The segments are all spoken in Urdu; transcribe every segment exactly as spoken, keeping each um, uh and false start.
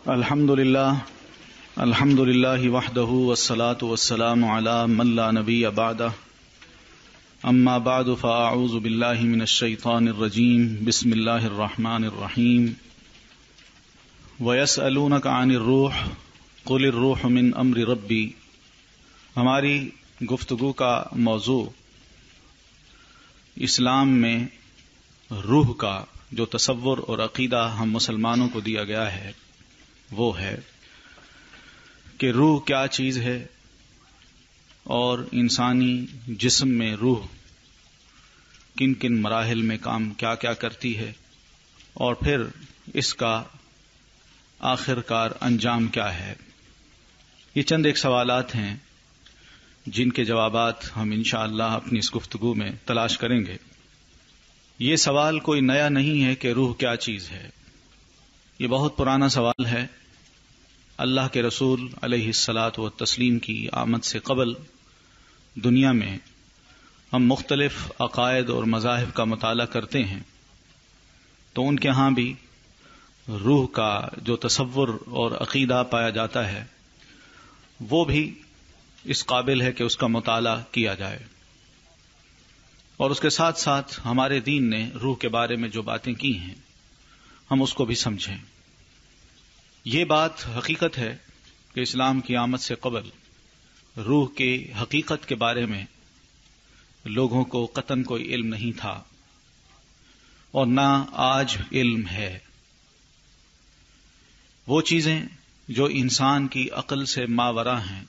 الحمد للہ الحمد للہ وحدہ والصلاة والسلام علی من لا نبی بعدہ اما بعد فاعوذ باللہ من الشیطان الرجیم بسم اللہ الرحمن الرحیم ویسألونک عن الروح قل الروح من امر ربی. ہماری گفتگو کا موضوع اسلام میں روح کا جو تصور اور عقیدہ ہم مسلمانوں کو دیا گیا ہے وہ ہے کہ روح کیا چیز ہے اور انسانی جسم میں روح کن کن مراحل میں کام کیا کیا کرتی ہے اور پھر اس کا آخر کار انجام کیا ہے. یہ چند ایک سوالات ہیں جن کے جوابات ہم انشاءاللہ اپنی اس گفتگو میں تلاش کریں گے. یہ سوال کوئی نیا نہیں ہے کہ روح کیا چیز ہے، یہ بہت پرانا سوال ہے. اللہ کے رسول علیہ الصلاۃ والتسلیم کی آمد سے قبل دنیا میں ہم مختلف عقائد اور مذاہب کا مطالعہ کرتے ہیں تو ان کے ہاں بھی روح کا جو تصور اور عقیدہ پایا جاتا ہے وہ بھی اس قابل ہے کہ اس کا مطالعہ کیا جائے، اور اس کے ساتھ ساتھ ہمارے دین نے روح کے بارے میں جو باتیں کی ہیں ہم اس کو بھی سمجھیں. یہ بات حقیقت ہے کہ اسلام کی آمد سے قبل روح کی حقیقت کے بارے میں لوگوں کو قطعاً کوئی علم نہیں تھا اور نہ آج علم ہے. وہ چیزیں جو انسان کی عقل سے ماورا ہیں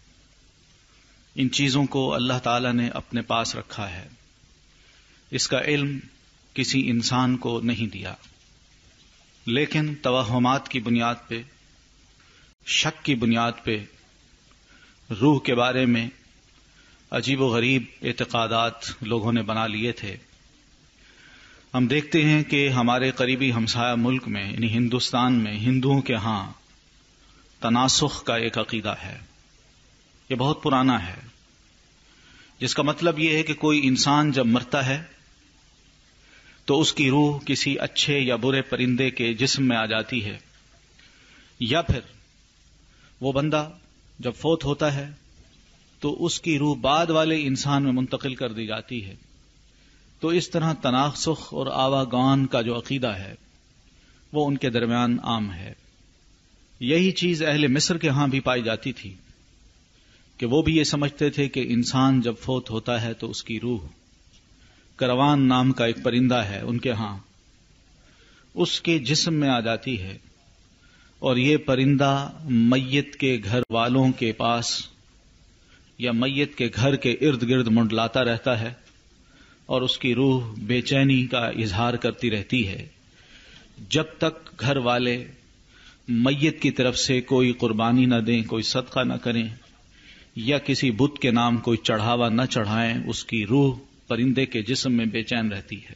ان چیزوں کو اللہ تعالی نے اپنے پاس رکھا ہے. اس کا علم کسی انسان کو نہیں دیا، لیکن توہمات کی بنیاد پہ، شک کی بنیاد پہ روح کے بارے میں عجیب و غریب اعتقادات لوگوں نے بنا لیے تھے. ہم دیکھتے ہیں کہ ہمارے قریبی ہمسایہ ملک میں یعنی ہندوستان میں ہندوؤں کے ہاں تناسخ کا ایک عقیدہ ہے. یہ بہت پرانا ہے، جس کا مطلب یہ ہے کہ کوئی انسان جب مرتا ہے تو اس کی روح کسی اچھے یا برے پرندے کے جسم میں آ جاتی ہے، یا پھر وہ بندہ جب فوت ہوتا ہے تو اس کی روح بعد والے انسان میں منتقل کر دی جاتی ہے. تو اس طرح تناسخ اور آواگان کا جو عقیدہ ہے وہ ان کے درمیان عام ہے. یہی چیز اہل مصر کے ہاں بھی پائی جاتی تھی کہ وہ بھی یہ سمجھتے تھے کہ انسان جب فوت ہوتا ہے تو اس کی روح کروان نام کا ایک پرندہ ہے ان کے ہاں، اس کے جسم میں آ جاتی ہے اور یہ پرندہ میت کے گھر والوں کے پاس یا میت کے گھر کے ارد گرد منڈلاتا رہتا ہے اور اس کی روح بے چینی کا اظہار کرتی رہتی ہے جب تک گھر والے میت کی طرف سے کوئی قربانی نہ دیں، کوئی صدقہ نہ کریں یا کسی بت کے نام کوئی چڑھاوا نہ چڑھائیں. اس کی روح پرندے کے جسم میں بے چین رہتی ہے.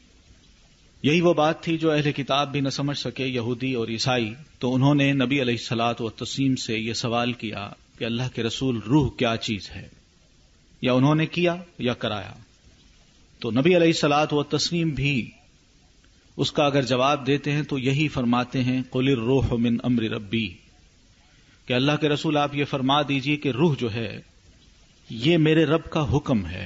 یہی وہ بات تھی جو اہل کتاب بھی نہ سمجھ سکے، یہودی اور عیسائی. تو انہوں نے نبی علیہ الصلاۃ والتسلیم سے یہ سوال کیا کہ اللہ کے رسول روح کیا چیز ہے، یا انہوں نے کیا یا کرایا. تو نبی علیہ الصلاۃ والتسلیم بھی اس کا اگر جواب دیتے ہیں تو یہی فرماتے ہیں قل الروح من امر ربی، کہ اللہ کے رسول آپ یہ فرما دیجئے کہ روح جو ہے یہ میرے رب کا حکم ہے،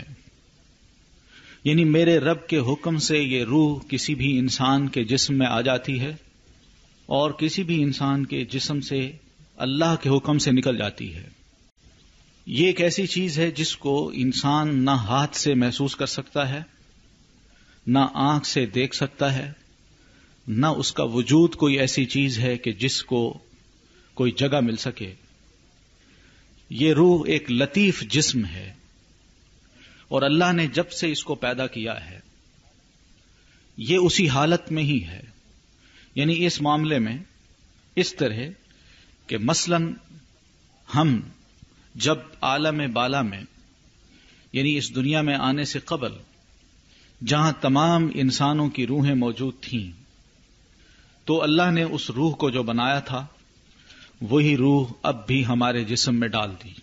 یعنی میرے رب کے حکم سے یہ روح کسی بھی انسان کے جسم میں آ جاتی ہے اور کسی بھی انسان کے جسم سے اللہ کے حکم سے نکل جاتی ہے. یہ ایک ایسی چیز ہے جس کو انسان نہ ہاتھ سے محسوس کر سکتا ہے، نہ آنکھ سے دیکھ سکتا ہے، نہ اس کا وجود کوئی ایسی چیز ہے کہ جس کو کوئی جگہ مل سکے. یہ روح ایک لطیف جسم ہے اور اللہ نے جب سے اس کو پیدا کیا ہے یہ اسی حالت میں ہی ہے. یعنی اس معاملے میں اس طرح کہ مثلا ہم جب عالم بالا میں یعنی اس دنیا میں آنے سے قبل جہاں تمام انسانوں کی روحیں موجود تھیں تو اللہ نے اس روح کو جو بنایا تھا وہی روح اب بھی ہمارے جسم میں ڈال دی.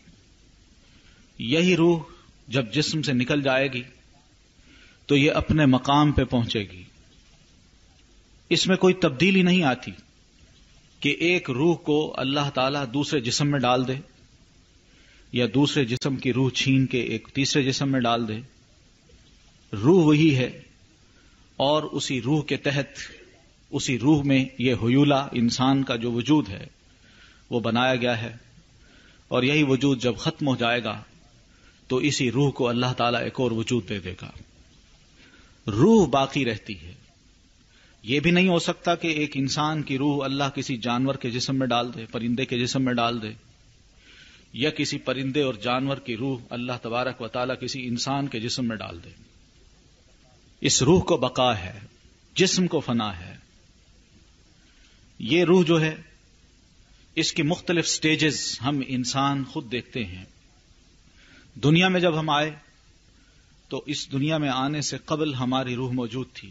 یہی روح جب جسم سے نکل جائے گی تو یہ اپنے مقام پہ پہنچے گی، اس میں کوئی تبدیلی نہیں آتی. کہ ایک روح کو اللہ تعالیٰ دوسرے جسم میں ڈال دے یا دوسرے جسم کی روح چھین کے ایک تیسرے جسم میں ڈال دے. روح وہی ہے اور اسی روح کے تحت اسی روح میں یہ حیولہ انسان کا جو وجود ہے وہ بنایا گیا ہے، اور یہی وجود جب ختم ہو جائے گا تو اسی روح کو اللہ تعالیٰ ایک اور وجود دے دے گا. روح باقی رہتی ہے. یہ بھی نہیں ہو سکتا کہ ایک انسان کی روح اللہ کسی جانور کے جسم میں ڈال دے، پرندے کے جسم میں ڈال دے، یا کسی پرندے اور جانور کی روح اللہ تبارک و تعالیٰ کسی انسان کے جسم میں ڈال دے. اس روح کو بقا ہے، جسم کو فنا ہے. یہ روح جو ہے اس کی مختلف سٹیجز ہم انسان خود دیکھتے ہیں. دنیا میں جب ہم آئے تو اس دنیا میں آنے سے قبل ہماری روح موجود تھی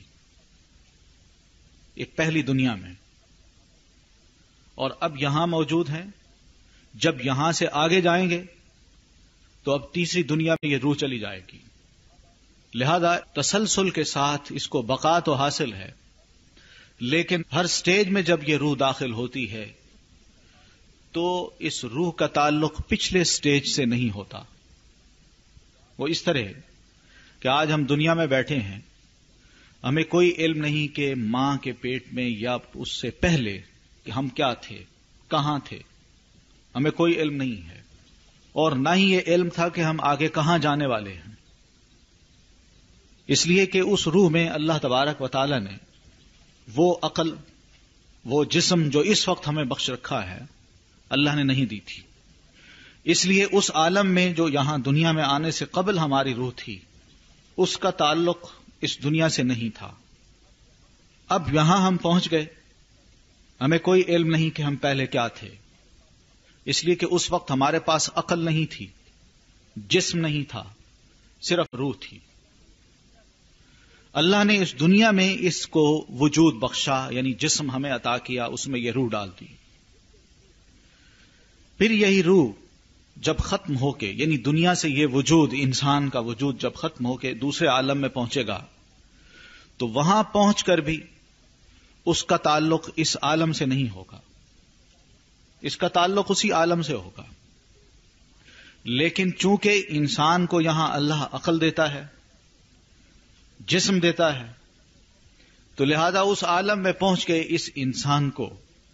ایک پہلی دنیا میں، اور اب یہاں موجود ہیں. جب یہاں سے آگے جائیں گے تو اب تیسری دنیا میں یہ روح چلی جائے گی. لہذا تسلسل کے ساتھ اس کو بقا تو حاصل ہے، لیکن ہر سٹیج میں جب یہ روح داخل ہوتی ہے تو اس روح کا تعلق پچھلے سٹیج سے نہیں ہوتا. وہ اس طرح کہ آج ہم دنیا میں بیٹھے ہیں، ہمیں کوئی علم نہیں کہ ماں کے پیٹ میں یا اس سے پہلے کہ ہم کیا تھے، کہاں تھے، ہمیں کوئی علم نہیں ہے، اور نہ ہی یہ علم تھا کہ ہم آگے کہاں جانے والے ہیں. اس لیے کہ اس روح میں اللہ تبارک و تعالی نے وہ عقل، وہ جسم جو اس وقت ہمیں بخش رکھا ہے اللہ نے نہیں دی تھی. اس لیے اس عالم میں جو یہاں دنیا میں آنے سے قبل ہماری روح تھی اس کا تعلق اس دنیا سے نہیں تھا. اب یہاں ہم پہنچ گئے، ہمیں کوئی علم نہیں کہ ہم پہلے کیا تھے، اس لیے کہ اس وقت ہمارے پاس عقل نہیں تھی، جسم نہیں تھا، صرف روح تھی. اللہ نے اس دنیا میں اس کو وجود بخشا، یعنی جسم ہمیں عطا کیا، اس میں یہ روح ڈال دی. پھر یہی روح جب ختم ہو کے، یعنی دنیا سے یہ وجود، انسان کا وجود جب ختم ہو کے دوسرے عالم میں پہنچے گا تو وہاں پہنچ کر بھی اس کا تعلق اس عالم سے نہیں ہوگا، اس کا تعلق اسی عالم سے ہوگا. لیکن چونکہ انسان کو یہاں اللہ عقل دیتا ہے، جسم دیتا ہے، تو لہذا اس عالم میں پہنچ کے اس انسان کو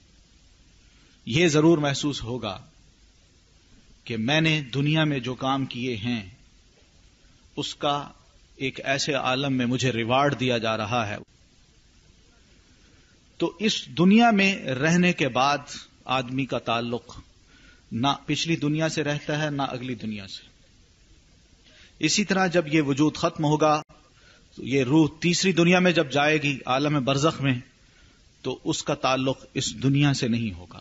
یہ ضرور محسوس ہوگا کہ میں نے دنیا میں جو کام کیے ہیں اس کا ایک ایسے عالم میں مجھے ریوارڈ دیا جا رہا ہے. تو اس دنیا میں رہنے کے بعد آدمی کا تعلق نہ پچھلی دنیا سے رہتا ہے نہ اگلی دنیا سے. اسی طرح جب یہ وجود ختم ہوگا تو یہ روح تیسری دنیا میں جب جائے گی، عالم برزخ میں، تو اس کا تعلق اس دنیا سے نہیں ہوگا.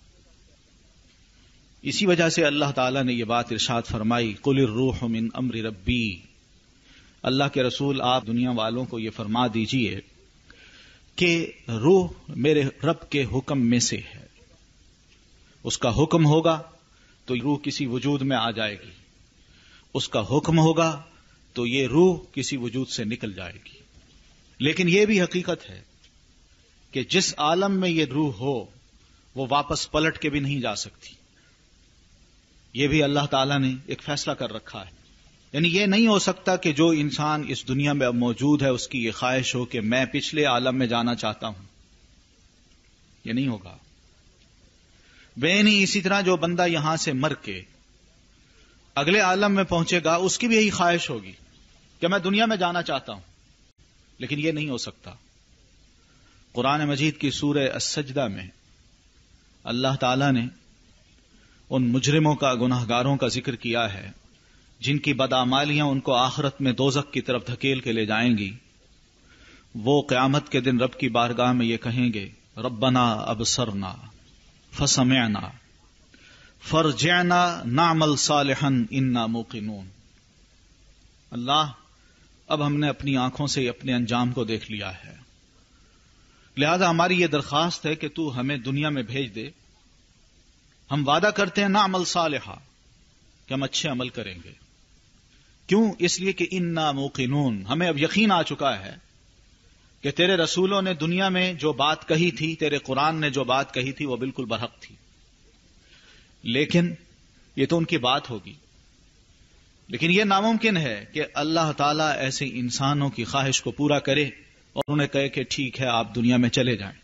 اسی وجہ سے اللہ تعالیٰ نے یہ بات ارشاد فرمائی، قل الروح من امر ربی. اللہ کے رسول آپ دنیا والوں کو یہ فرما دیجئے کہ روح میرے رب کے حکم میں سے ہے. اس کا حکم ہوگا تو روح کسی وجود میں آ جائے گی، اس کا حکم ہوگا تو یہ روح کسی وجود سے نکل جائے گی. لیکن یہ بھی حقیقت ہے کہ جس عالم میں یہ روح ہو وہ واپس پلٹ کے بھی نہیں جا سکتی. یہ بھی اللہ تعالیٰ نے ایک فیصلہ کر رکھا ہے. یعنی یہ نہیں ہو سکتا کہ جو انسان اس دنیا میں اب موجود ہے اس کی یہ خواہش ہو کہ میں پچھلے عالم میں جانا چاہتا ہوں، یہ نہیں ہوگا. بے نہیں اسی طرح جو بندہ یہاں سے مر کے اگلے عالم میں پہنچے گا اس کی بھی یہی خواہش ہوگی کہ میں دنیا میں جانا چاہتا ہوں، لیکن یہ نہیں ہو سکتا. قرآن مجید کی سورہ السجدہ میں اللہ تعالیٰ نے ان مجرموں کا، گناہ گاروں کا ذکر کیا ہے جن کی بدعمالیاں ان کو آخرت میں دوزخ کی طرف دھکیل کے لے جائیں گی. وہ قیامت کے دن رب کی بارگاہ میں یہ کہیں گے، ربنا ابصرنا فسمعنا فرجعنا نعمل صالحا انا موقنون. اللہ، اب ہم نے اپنی آنکھوں سے اپنے انجام کو دیکھ لیا ہے، لہذا ہماری یہ درخواست ہے کہ تو ہمیں دنیا میں بھیج دے. ہم وعدہ کرتے ہیں نعمل صالحا کہ ہم اچھے عمل کریں گے. کیوں؟ اس لیے کہ انا موقنون، ہمیں اب یقین آ چکا ہے کہ تیرے رسولوں نے دنیا میں جو بات کہی تھی، تیرے قرآن نے جو بات کہی تھی وہ بالکل برحق تھی، لیکن یہ تو ان کی بات ہوگی، لیکن یہ ناممکن ہے کہ اللہ تعالیٰ ایسے انسانوں کی خواہش کو پورا کرے اور انہیں کہے کہ ٹھیک ہے آپ دنیا میں چلے جائیں.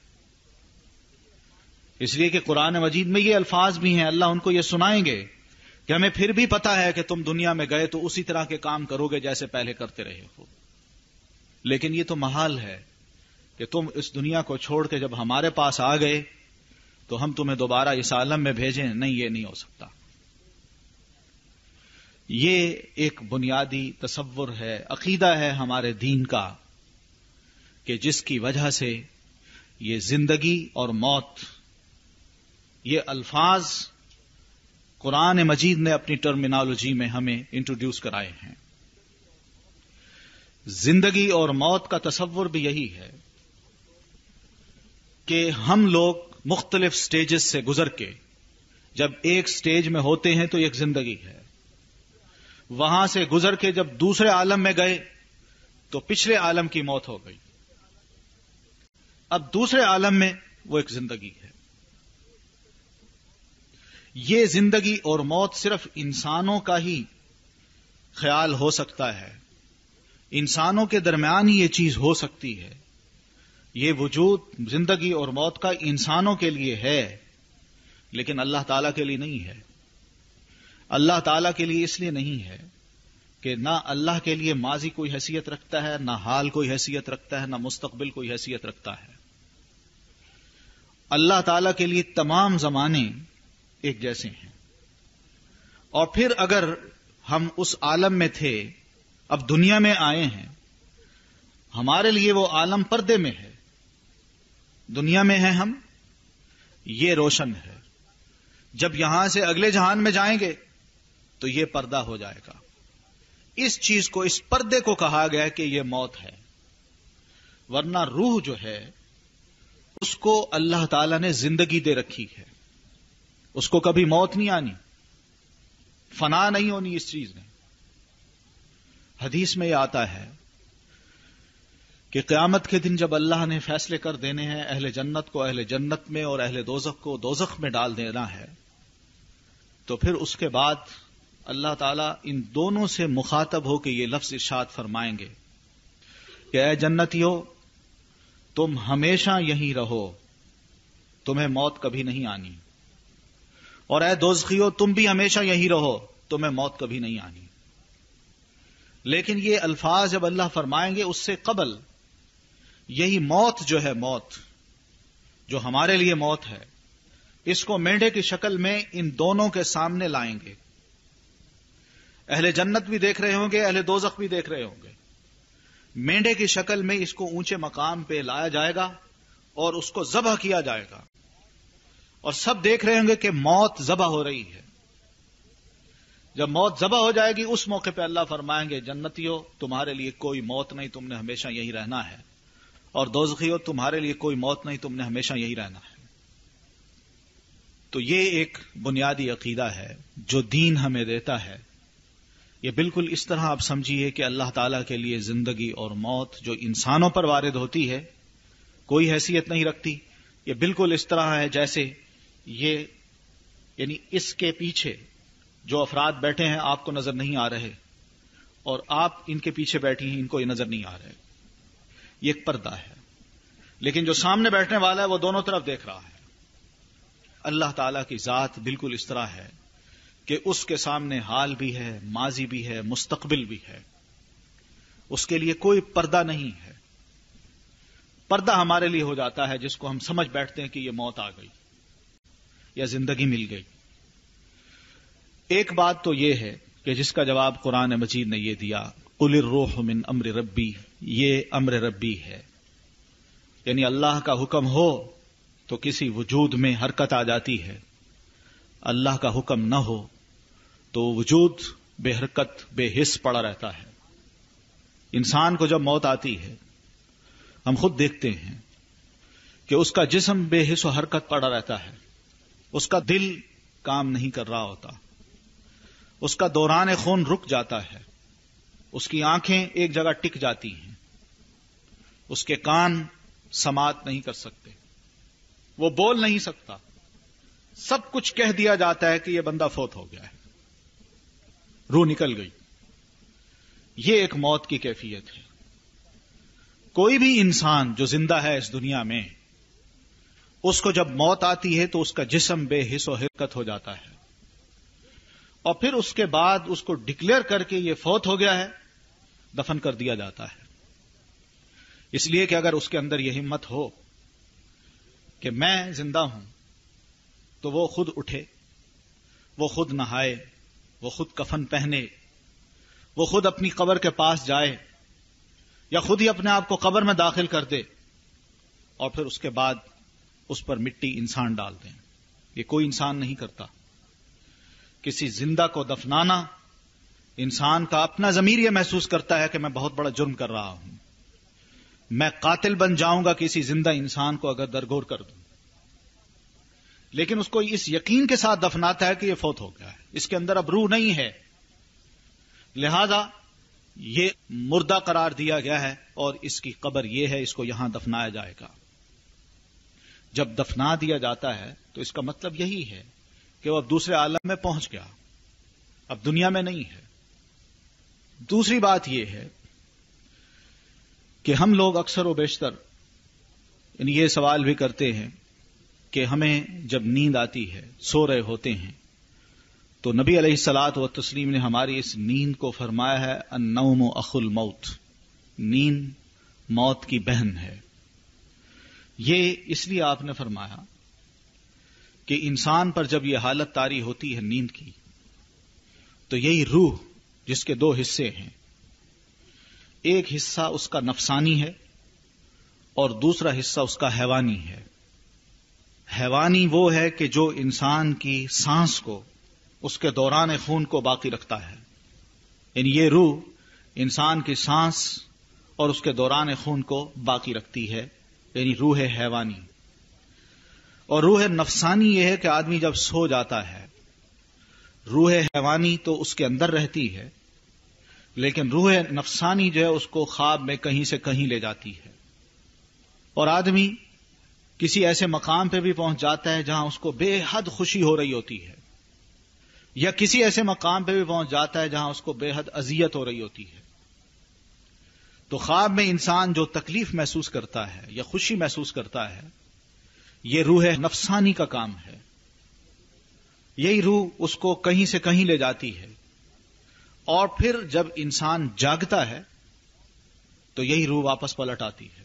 اس لیے کہ قرآن مجید میں یہ الفاظ بھی ہیں، اللہ ان کو یہ سنائیں گے کہ ہمیں پھر بھی پتا ہے کہ تم دنیا میں گئے تو اسی طرح کے کام کرو گے جیسے پہلے کرتے رہے ہو، لیکن یہ تو محال ہے کہ تم اس دنیا کو چھوڑ کے جب ہمارے پاس آ گئے تو ہم تمہیں دوبارہ اس عالم میں بھیجیں. نہیں، یہ نہیں ہو سکتا. یہ ایک بنیادی تصور ہے، عقیدہ ہے ہمارے دین کا، کہ جس کی وجہ سے یہ زندگی اور موت، یہ الفاظ قرآن مجید نے اپنی ٹرمینالوجی میں ہمیں انٹروڈیوس کرائے ہیں. زندگی اور موت کا تصور بھی یہی ہے کہ ہم لوگ مختلف سٹیجز سے گزر کے جب ایک سٹیج میں ہوتے ہیں تو ایک زندگی ہے، وہاں سے گزر کے جب دوسرے عالم میں گئے تو پچھلے عالم کی موت ہو گئی، اب دوسرے عالم میں وہ ایک زندگی ہے. یہ زندگی اور موت صرف انسانوں کا ہی خیال ہو سکتا ہے، انسانوں کے درمیان ہی یہ چیز ہو سکتی ہے. یہ وجود زندگی اور موت کا انسانوں کے لیے ہے، لیکن اللہ تعالیٰ کے لیے نہیں ہے. اللہ تعالیٰ کے لیے اس لیے نہیں ہے کہ نہ اللہ کے لیے ماضی کوئی حیثیت رکھتا ہے، نہ حال کوئی حیثیت رکھتا ہے، نہ مستقبل کوئی حیثیت رکھتا ہے. اللہ تعالیٰ کے لیے تمام زمانے ایک جیسے ہیں. اور پھر اگر ہم اس عالم میں تھے، اب دنیا میں آئے ہیں، ہمارے لیے وہ عالم پردے میں ہے. دنیا میں ہیں ہم، یہ روشن ہے. جب یہاں سے اگلے جہان میں جائیں گے تو یہ پردہ ہو جائے گا. اس چیز کو، اس پردے کو کہا گیا کہ یہ موت ہے. ورنہ روح جو ہے اس کو اللہ تعالی نے زندگی دے رکھی ہے، اس کو کبھی موت نہیں آنی، فنا نہیں ہونی اس چیز نے. حدیث میں یہ آتا ہے کہ قیامت کے دن جب اللہ نے فیصلے کر دینے ہیں، اہل جنت کو اہل جنت میں اور اہل دوزخ کو دوزخ میں ڈال دینا ہے، تو پھر اس کے بعد اللہ تعالیٰ ان دونوں سے مخاطب ہو کے یہ لفظ ارشاد فرمائیں گے کہ اے جنتیو، تم ہمیشہ یہیں رہو، تمہیں موت کبھی نہیں آنی. اور اے دوزخیو، تم بھی ہمیشہ یہیں رہو، تمہیں موت کبھی نہیں آنی. لیکن یہ الفاظ جب اللہ فرمائیں گے، اس سے قبل یہی موت جو ہے، موت جو ہمارے لیے موت ہے، اس کو مینڈے کی شکل میں ان دونوں کے سامنے لائیں گے. اہل جنت بھی دیکھ رہے ہوں گے، اہل دوزخ بھی دیکھ رہے ہوں گے. مینڈے کی شکل میں اس کو اونچے مقام پہ لایا جائے گا اور اس کو ذبح کیا جائے گا، اور سب دیکھ رہے ہوں گے کہ موت ذبح ہو رہی ہے. جب موت ذبح ہو جائے گی، اس موقع پہ اللہ فرمائیں گے جنتیوں، تمہارے لیے کوئی موت نہیں، تم نے ہمیشہ یہی رہنا ہے. اور دوزخیوں، تمہارے لیے کوئی موت نہیں، تم نے ہمیشہ یہی رہنا ہے. تو یہ ایک بنیادی عقیدہ ہے جو دین ہمیں دیتا ہے. یہ بالکل اس طرح آپ سمجھیے کہ اللہ تعالیٰ کے لیے زندگی اور موت جو انسانوں پر وارد ہوتی ہے کوئی حیثیت نہیں رکھتی. یہ بالکل اس طرح ہے جیسے یہ، یعنی اس کے پیچھے جو افراد بیٹھے ہیں آپ کو نظر نہیں آ رہے، اور آپ ان کے پیچھے بیٹھی ہیں، ان کو یہ نظر نہیں آ رہے. یہ ایک پردہ ہے. لیکن جو سامنے بیٹھنے والا ہے وہ دونوں طرف دیکھ رہا ہے. اللہ تعالیٰ کی ذات بالکل اس طرح ہے کہ اس کے سامنے حال بھی ہے، ماضی بھی ہے، مستقبل بھی ہے. اس کے لیے کوئی پردہ نہیں ہے. پردہ ہمارے لیے ہو جاتا ہے جس کو ہم سمجھ بیٹھتے ہیں کہ یہ موت آ گئی یا زندگی مل گئی. ایک بات تو یہ ہے کہ جس کا جواب قرآن مجید نے یہ دیا، قل الروح من امر ربی، یہ امر ربی ہے. یعنی اللہ کا حکم ہو تو کسی وجود میں حرکت آ جاتی ہے، اللہ کا حکم نہ ہو تو وجود بے حرکت بے حس پڑا رہتا ہے. انسان کو جب موت آتی ہے ہم خود دیکھتے ہیں کہ اس کا جسم بے حس و حرکت پڑا رہتا ہے، اس کا دل کام نہیں کر رہا ہوتا، اس کا دوران خون رک جاتا ہے، اس کی آنکھیں ایک جگہ ٹک جاتی ہیں، اس کے کان سماعت نہیں کر سکتے، وہ بول نہیں سکتا، سب کچھ کہہ دیا جاتا ہے کہ یہ بندہ فوت ہو گیا ہے، روح نکل گئی۔ یہ ایک موت کی کیفیت ہے۔ کوئی بھی انسان جو زندہ ہے اس دنیا میں، اس کو جب موت آتی ہے تو اس کا جسم بے حس و حرکت ہو جاتا ہے، اور پھر اس کے بعد اس کو ڈکلیئر کر کے یہ فوت ہو گیا ہے، دفن کر دیا جاتا ہے۔ اس لیے کہ اگر اس کے اندر یہ ہمت ہو کہ میں زندہ ہوں، تو وہ خود اٹھے، وہ خود نہائے، وہ خود کفن پہنے، وہ خود اپنی قبر کے پاس جائے، یا خود ہی اپنے آپ کو قبر میں داخل کر دے، اور پھر اس کے بعد اس پر مٹی انسان ڈال دیں۔ یہ کوئی انسان نہیں کرتا۔ کسی زندہ کو دفنانا، انسان کا اپنا ضمیر یہ محسوس کرتا ہے کہ میں بہت بڑا جرم کر رہا ہوں، میں قاتل بن جاؤں گا کسی زندہ انسان کو اگر درگور کر دوں، لیکن اس کو اس یقین کے ساتھ دفناتا ہے کہ یہ فوت ہو گیا ہے، اس کے اندر اب روح نہیں ہے، لہذا یہ مردہ قرار دیا گیا ہے اور اس کی قبر یہ ہے، اس کو یہاں دفنایا جائے گا۔ جب دفنا دیا جاتا ہے تو اس کا مطلب یہی ہے کہ وہ اب دوسرے عالم میں پہنچ گیا، اب دنیا میں نہیں ہے۔ دوسری بات یہ ہے کہ ہم لوگ اکثر و بیشتر یعنی یہ سوال بھی کرتے ہیں کہ ہمیں جب نیند آتی ہے، سو رہے ہوتے ہیں، تو نبی علیہ الصلاۃ والتسلیم نے ہماری اس نیند کو فرمایا ہے النوم اخو الموت، نیند موت کی بہن ہے۔ یہ اس لیے آپ نے فرمایا کہ انسان پر جب یہ حالت طاری ہوتی ہے نیند کی، تو یہی روح جس کے دو حصے ہیں، ایک حصہ اس کا نفسانی ہے اور دوسرا حصہ اس کا حیوانی ہے۔ حیوانی وہ ہے کہ جو انسان کی سانس کو، اس کے دوران خون کو باقی رکھتا ہے، یعنی یہ روح انسان کی سانس اور اس کے دوران خون کو باقی رکھتی ہے، یعنی روح حیوانی۔ اور روح نفسانی یہ ہے کہ آدمی جب سو جاتا ہے، روح حیوانی تو اس کے اندر رہتی ہے، لیکن روح نفسانی جو ہے اس کو خواب میں کہیں سے کہیں لے جاتی ہے، اور آدمی کسی ایسے مقام پہ بھی پہنچ جاتا ہے جہاں اس کو بے حد خوشی ہو رہی ہوتی ہے، یا کسی ایسے مقام پہ بھی پہنچ جاتا ہے جہاں اس کو بے حد اذیت ہو رہی ہوتی ہے۔ تو خواب میں انسان جو تکلیف محسوس کرتا ہے یا خوشی محسوس کرتا ہے، یہ روح نفسانی کا کام ہے۔ یہی روح اس کو کہیں سے کہیں لے جاتی ہے، اور پھر جب انسان جاگتا ہے تو یہی روح واپس پلٹ آتی ہے۔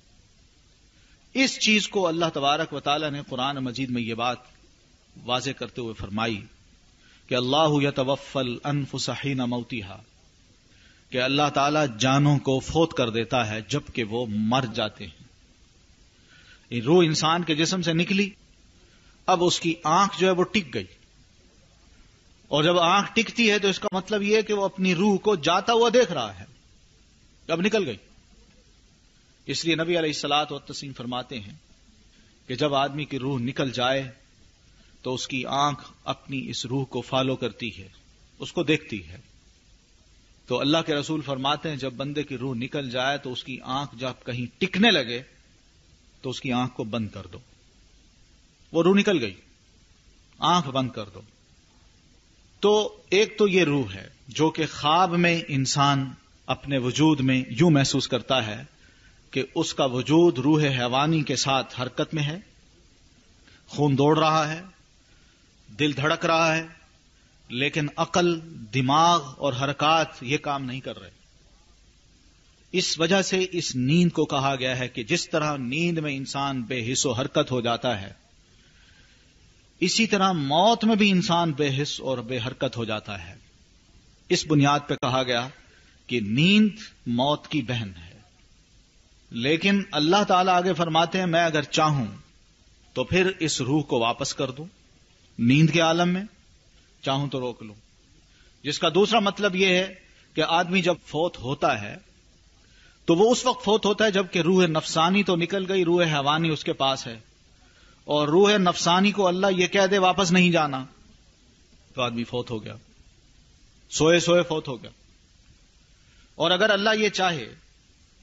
اس چیز کو اللہ تبارک و تعالی نے قرآن مجید میں یہ بات واضح کرتے ہوئے فرمائی کہ اللہ یتوفی الانفس حین موتہا، کہ اللہ تعالیٰ جانوں کو فوت کر دیتا ہے جبکہ وہ مر جاتے ہیں۔ روح انسان کے جسم سے نکلی، اب اس کی آنکھ جو ہے وہ ٹک گئی، اور جب آنکھ ٹکتی ہے تو اس کا مطلب یہ ہے کہ وہ اپنی روح کو جاتا ہوا دیکھ رہا ہے، اب نکل گئی۔ اس لیے نبی علیہ الصلوۃ والتسلیم فرماتے ہیں کہ جب آدمی کی روح نکل جائے تو اس کی آنکھ اپنی اس روح کو فالو کرتی ہے، اس کو دیکھتی ہے۔ تو اللہ کے رسول فرماتے ہیں جب بندے کی روح نکل جائے تو اس کی آنکھ جب کہیں ٹکنے لگے تو اس کی آنکھ کو بند کر دو۔ وہ روح نکل گئی، آنکھ بند کر دو۔ تو ایک تو یہ روح ہے جو کہ خواب میں انسان اپنے وجود میں یوں محسوس کرتا ہے کہ اس کا وجود روح حیوانی کے ساتھ حرکت میں ہے، خون دوڑ رہا ہے، دل دھڑک رہا ہے، لیکن عقل، دماغ اور حرکات یہ کام نہیں کر رہے۔ اس وجہ سے اس نیند کو کہا گیا ہے کہ جس طرح نیند میں انسان بے حس و حرکت ہو جاتا ہے، اسی طرح موت میں بھی انسان بے حس اور بے حرکت ہو جاتا ہے۔ اس بنیاد پہ کہا گیا کہ نیند موت کی بہن ہے۔ لیکن اللہ تعالیٰ آگے فرماتے ہیں میں اگر چاہوں تو پھر اس روح کو واپس کر دوں نیند کے عالم میں، چاہوں تو روک لوں۔ جس کا دوسرا مطلب یہ ہے کہ آدمی جب فوت ہوتا ہے تو وہ اس وقت فوت ہوتا ہے جبکہ روح نفسانی تو نکل گئی، روح حیوانی اس کے پاس ہے، اور روح نفسانی کو اللہ یہ کہہ دے واپس نہیں جانا تو آدمی فوت ہو گیا، سوئے سوئے فوت ہو گیا۔ اور اگر اللہ یہ چاہے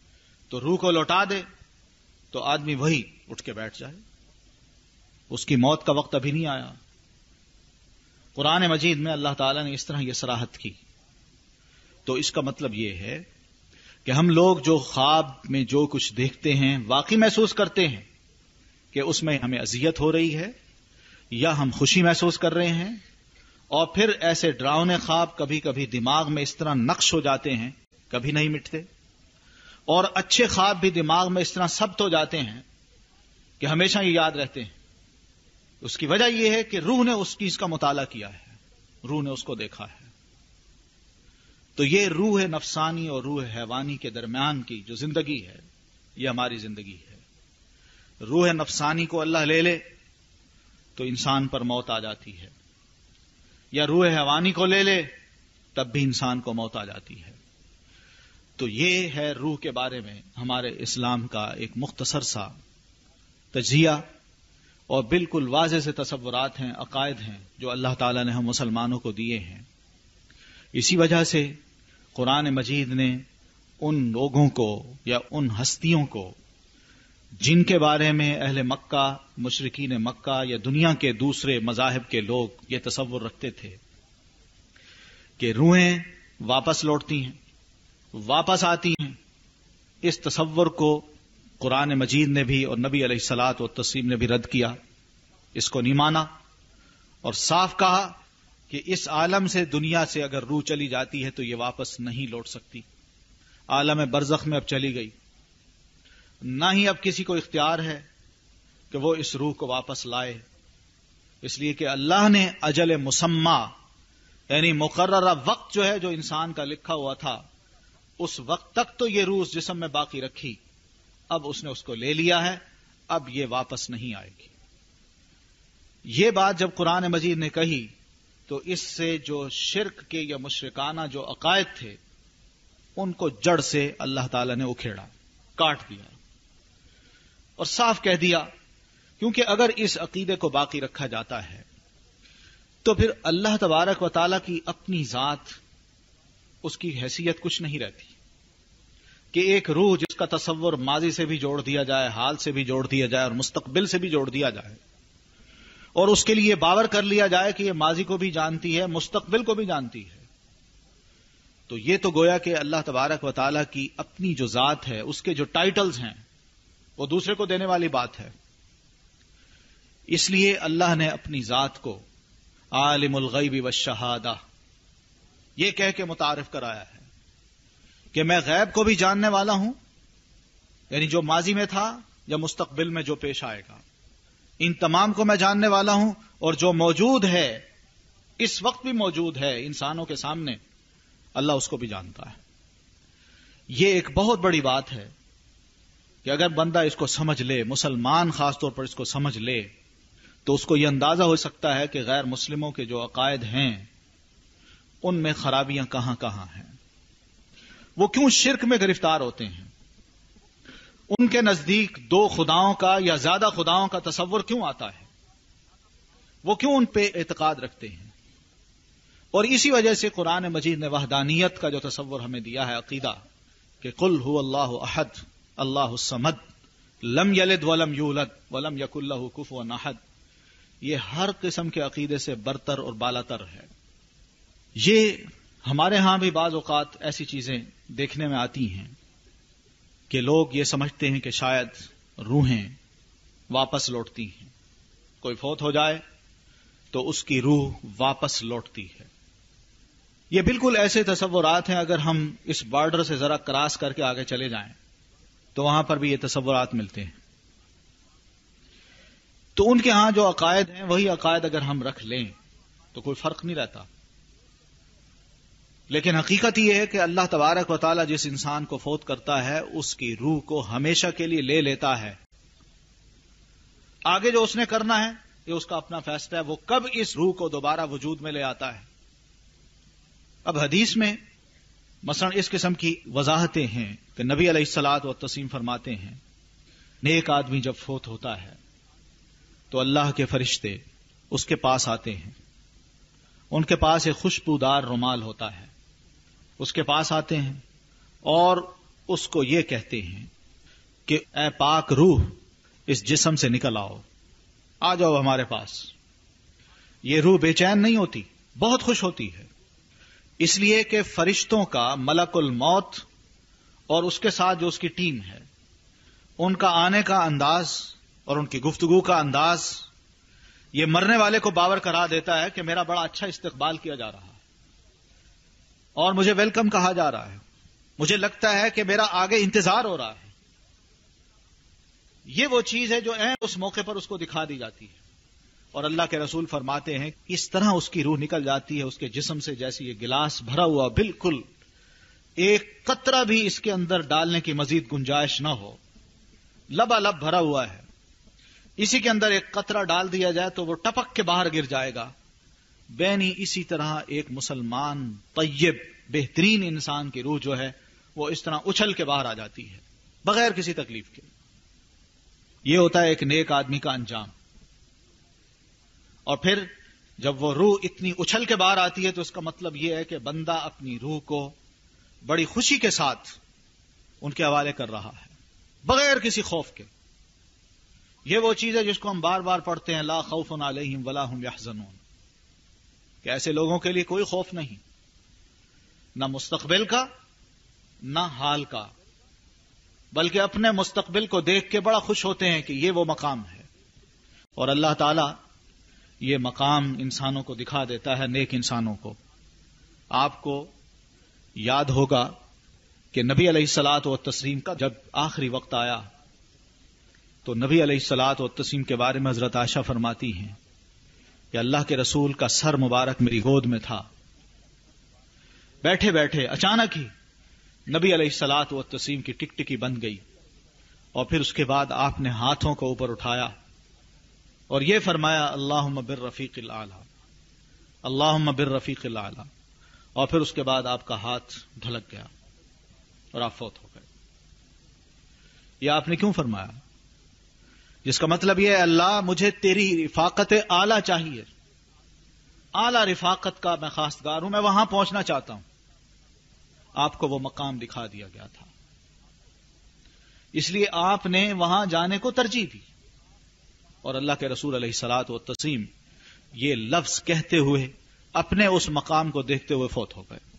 تو روح کو لوٹا دے تو آدمی وہی اٹھ کے بیٹھ جائے، اس کی موت کا وقت ابھی نہیں آیا۔ قرآن مجید میں اللہ تعالیٰ نے اس طرح یہ صراحت کی، تو اس کا مطلب یہ ہے کہ ہم لوگ جو خواب میں جو کچھ دیکھتے ہیں واقعی محسوس کرتے ہیں کہ اس میں ہمیں اذیت ہو رہی ہے یا ہم خوشی محسوس کر رہے ہیں، اور پھر ایسے ڈراؤنے خواب کبھی کبھی دماغ میں اس طرح نقش ہو جاتے ہیں، کبھی نہیں مٹتے، اور اچھے خواب بھی دماغ میں اس طرح ثبت ہو جاتے ہیں کہ ہمیشہ یہ یاد رہتے ہیں۔ اس کی وجہ یہ ہے کہ روح نے اس چیز کا مطالعہ کیا ہے، روح نے اس کو دیکھا ہے۔ تو یہ روح نفسانی اور روح حیوانی کے درمیان کی جو زندگی ہے، یہ ہماری زندگی ہے۔ روح نفسانی کو اللہ لے لے تو انسان پر موت آ جاتی ہے، یا روح حیوانی کو لے لے تب بھی انسان کو موت آ جاتی ہے۔ تو یہ ہے روح کے بارے میں ہمارے اسلام کا ایک مختصر سا تجزیہ، اور بالکل واضح سے تصورات ہیں، عقائد ہیں جو اللہ تعالیٰ نے ہم مسلمانوں کو دیے ہیں۔ اسی وجہ سے قرآن مجید نے ان لوگوں کو یا ان ہستیوں کو جن کے بارے میں اہل مکہ، مشرکین مکہ یا دنیا کے دوسرے مذاہب کے لوگ یہ تصور رکھتے تھے کہ روحیں واپس لوٹتی ہیں، واپس آتی ہیں، اس تصور کو قرآن مجید نے بھی اور نبی علیہ الصلاۃ والتسلیم نے بھی رد کیا، اس کو نہیں مانا، اور صاف کہا کہ اس عالم سے، دنیا سے اگر روح چلی جاتی ہے تو یہ واپس نہیں لوٹ سکتی، عالم برزخ میں اب چلی گئی، نہ ہی اب کسی کو اختیار ہے کہ وہ اس روح کو واپس لائے، اس لیے کہ اللہ نے اجل مسمى یعنی مقررہ وقت جو ہے جو انسان کا لکھا ہوا تھا، اس وقت تک تو یہ روح اس جسم میں باقی رکھی، اب اس نے اس کو لے لیا ہے، اب یہ واپس نہیں آئے گی۔ یہ بات جب قرآن مجید نے کہی تو اس سے جو شرک کے یا مشرکانہ جو عقائد تھے ان کو جڑ سے اللہ تعالی نے اکھیڑا، کاٹ دیا اور صاف کہہ دیا، کیونکہ اگر اس عقیدے کو باقی رکھا جاتا ہے تو پھر اللہ تبارک و تعالی کی اپنی ذات، اس کی حیثیت کچھ نہیں رہتی کہ ایک روح جس کا تصور ماضی سے بھی جوڑ دیا جائے، حال سے بھی جوڑ دیا جائے اور مستقبل سے بھی جوڑ دیا جائے، اور اس کے لیے باور کر لیا جائے کہ یہ ماضی کو بھی جانتی ہے، مستقبل کو بھی جانتی ہے، تو یہ تو گویا کہ اللہ تبارک و تعالی کی اپنی جو ذات ہے، اس کے جو ٹائٹلز ہیں وہ دوسرے کو دینے والی بات ہے۔ اس لیے اللہ نے اپنی ذات کو عالم الغیب والشہادہ یہ کہہ کے متعارف کرایا ہے کہ میں غیب کو بھی جاننے والا ہوں، یعنی جو ماضی میں تھا یا مستقبل میں جو پیش آئے گا، ان تمام کو میں جاننے والا ہوں، اور جو موجود ہے، اس وقت بھی موجود ہے انسانوں کے سامنے، اللہ اس کو بھی جانتا ہے۔ یہ ایک بہت بڑی بات ہے کہ اگر بندہ اس کو سمجھ لے، مسلمان خاص طور پر اس کو سمجھ لے، تو اس کو یہ اندازہ ہو سکتا ہے کہ غیر مسلموں کے جو عقائد ہیں ان میں خرابیاں کہاں کہاں ہیں، وہ کیوں شرک میں گرفتار ہوتے ہیں، ان کے نزدیک دو خداؤں کا یا زیادہ خداؤں کا تصور کیوں آتا ہے، وہ کیوں ان پہ اعتقاد رکھتے ہیں۔ اور اسی وجہ سے قرآن مجید نے وحدانیت کا جو تصور ہمیں دیا ہے، عقیدہ، کہ قل هو اللہ احد اللہ الصمد لم یلد ولم یولد ولم یکن لہ کفوا احد، یہ ہر قسم کے عقیدے سے برتر اور بالاتر ہے۔ یہ ہمارے ہاں بھی بعض اوقات ایسی چیزیں دیکھنے میں آتی ہیں کہ لوگ یہ سمجھتے ہیں کہ شاید روحیں واپس لوٹتی ہیں، کوئی فوت ہو جائے تو اس کی روح واپس لوٹتی ہے۔ یہ بالکل ایسے تصورات ہیں، اگر ہم اس بارڈر سے ذرا کراس کر کے آگے چلے جائیں تو وہاں پر بھی یہ تصورات ملتے ہیں۔ تو ان کے ہاں جو عقائد ہیں وہی عقائد اگر ہم رکھ لیں تو کوئی فرق نہیں رہتا، لیکن حقیقت یہ ہے کہ اللہ تبارک و تعالی جس انسان کو فوت کرتا ہے اس کی روح کو ہمیشہ کے لیے لے لیتا ہے۔ آگے جو اس نے کرنا ہے یہ اس کا اپنا فیصلہ ہے، وہ کب اس روح کو دوبارہ وجود میں لے آتا ہے۔ اب حدیث میں مثلا اس قسم کی وضاحتیں ہیں کہ نبی علیہ الصلاۃ والتسلیم فرماتے ہیں، نیک آدمی جب فوت ہوتا ہے تو اللہ کے فرشتے اس کے پاس آتے ہیں، ان کے پاس ایک خوشبودار رومال ہوتا ہے، اس کے پاس آتے ہیں اور اس کو یہ کہتے ہیں کہ اے پاک روح اس جسم سے نکل آؤ، آ جاؤ ہمارے پاس. یہ روح بے چین نہیں ہوتی، بہت خوش ہوتی ہے، اس لیے کہ فرشتوں کا ملک الموت اور اس کے ساتھ جو اس کی ٹیم ہے، ان کا آنے کا انداز اور ان کی گفتگو کا انداز یہ مرنے والے کو باور کرا دیتا ہے کہ میرا بڑا اچھا استقبال کیا جا رہا ہے اور مجھے ویلکم کہا جا رہا ہے، مجھے لگتا ہے کہ میرا آگے انتظار ہو رہا ہے. یہ وہ چیز ہے جو عین اس موقع پر اس کو دکھا دی جاتی ہے. اور اللہ کے رسول فرماتے ہیں اس طرح اس کی روح نکل جاتی ہے اس کے جسم سے جیسے یہ گلاس بھرا ہوا، بالکل ایک قطرہ بھی اس کے اندر ڈالنے کی مزید گنجائش نہ ہو، لبالب بھرا ہوا ہے. اسی کے اندر ایک قطرہ ڈال دیا جائے تو وہ ٹپک کے باہر گر جائے گا. بینی اسی طرح ایک مسلمان طیب بہترین انسان کی روح جو ہے وہ اس طرح اچھل کے باہر آ جاتی ہے بغیر کسی تکلیف کے. یہ ہوتا ہے ایک نیک آدمی کا انجام. اور پھر جب وہ روح اتنی اچھل کے باہر آتی ہے تو اس کا مطلب یہ ہے کہ بندہ اپنی روح کو بڑی خوشی کے ساتھ ان کے حوالے کر رہا ہے بغیر کسی خوف کے. یہ وہ چیز ہے جس کو ہم بار بار پڑھتے ہیں، لا خوف علیہم ولا هم یحزنون، کہ ایسے لوگوں کے لیے کوئی خوف نہیں، نہ مستقبل کا نہ حال کا، بلکہ اپنے مستقبل کو دیکھ کے بڑا خوش ہوتے ہیں کہ یہ وہ مقام ہے. اور اللہ تعالی یہ مقام انسانوں کو دکھا دیتا ہے، نیک انسانوں کو. آپ کو یاد ہوگا کہ نبی علیہ الصلاۃ والتسلیم کا جب آخری وقت آیا تو نبی علیہ الصلاۃ والتسلیم کے بارے میں حضرت عائشہ فرماتی ہیں کہ اللہ کے رسول کا سر مبارک میری گود میں تھا. بیٹھے بیٹھے اچانک ہی نبی علیہ الصلاۃ والتسلیم کی ٹک ٹکی بند گئی اور پھر اس کے بعد آپ نے ہاتھوں کو اوپر اٹھایا اور یہ فرمایا اللہم بالرفیق الاعلی، اللہم بالرفیق الاعلی، اور پھر اس کے بعد آپ کا ہاتھ ڈھلک گیا اور آپ فوت ہو گئے. یہ آپ نے کیوں فرمایا؟ جس کا مطلب یہ ہے اللہ مجھے تیری رفاقت اعلی چاہیے، اعلی رفاقت کا میں خواستگار ہوں، میں وہاں پہنچنا چاہتا ہوں. آپ کو وہ مقام دکھا دیا گیا تھا، اس لیے آپ نے وہاں جانے کو ترجیح دی. اور اللہ کے رسول علیہ الصلاۃ والتسلیم یہ لفظ کہتے ہوئے اپنے اس مقام کو دیکھتے ہوئے فوت ہو گئے.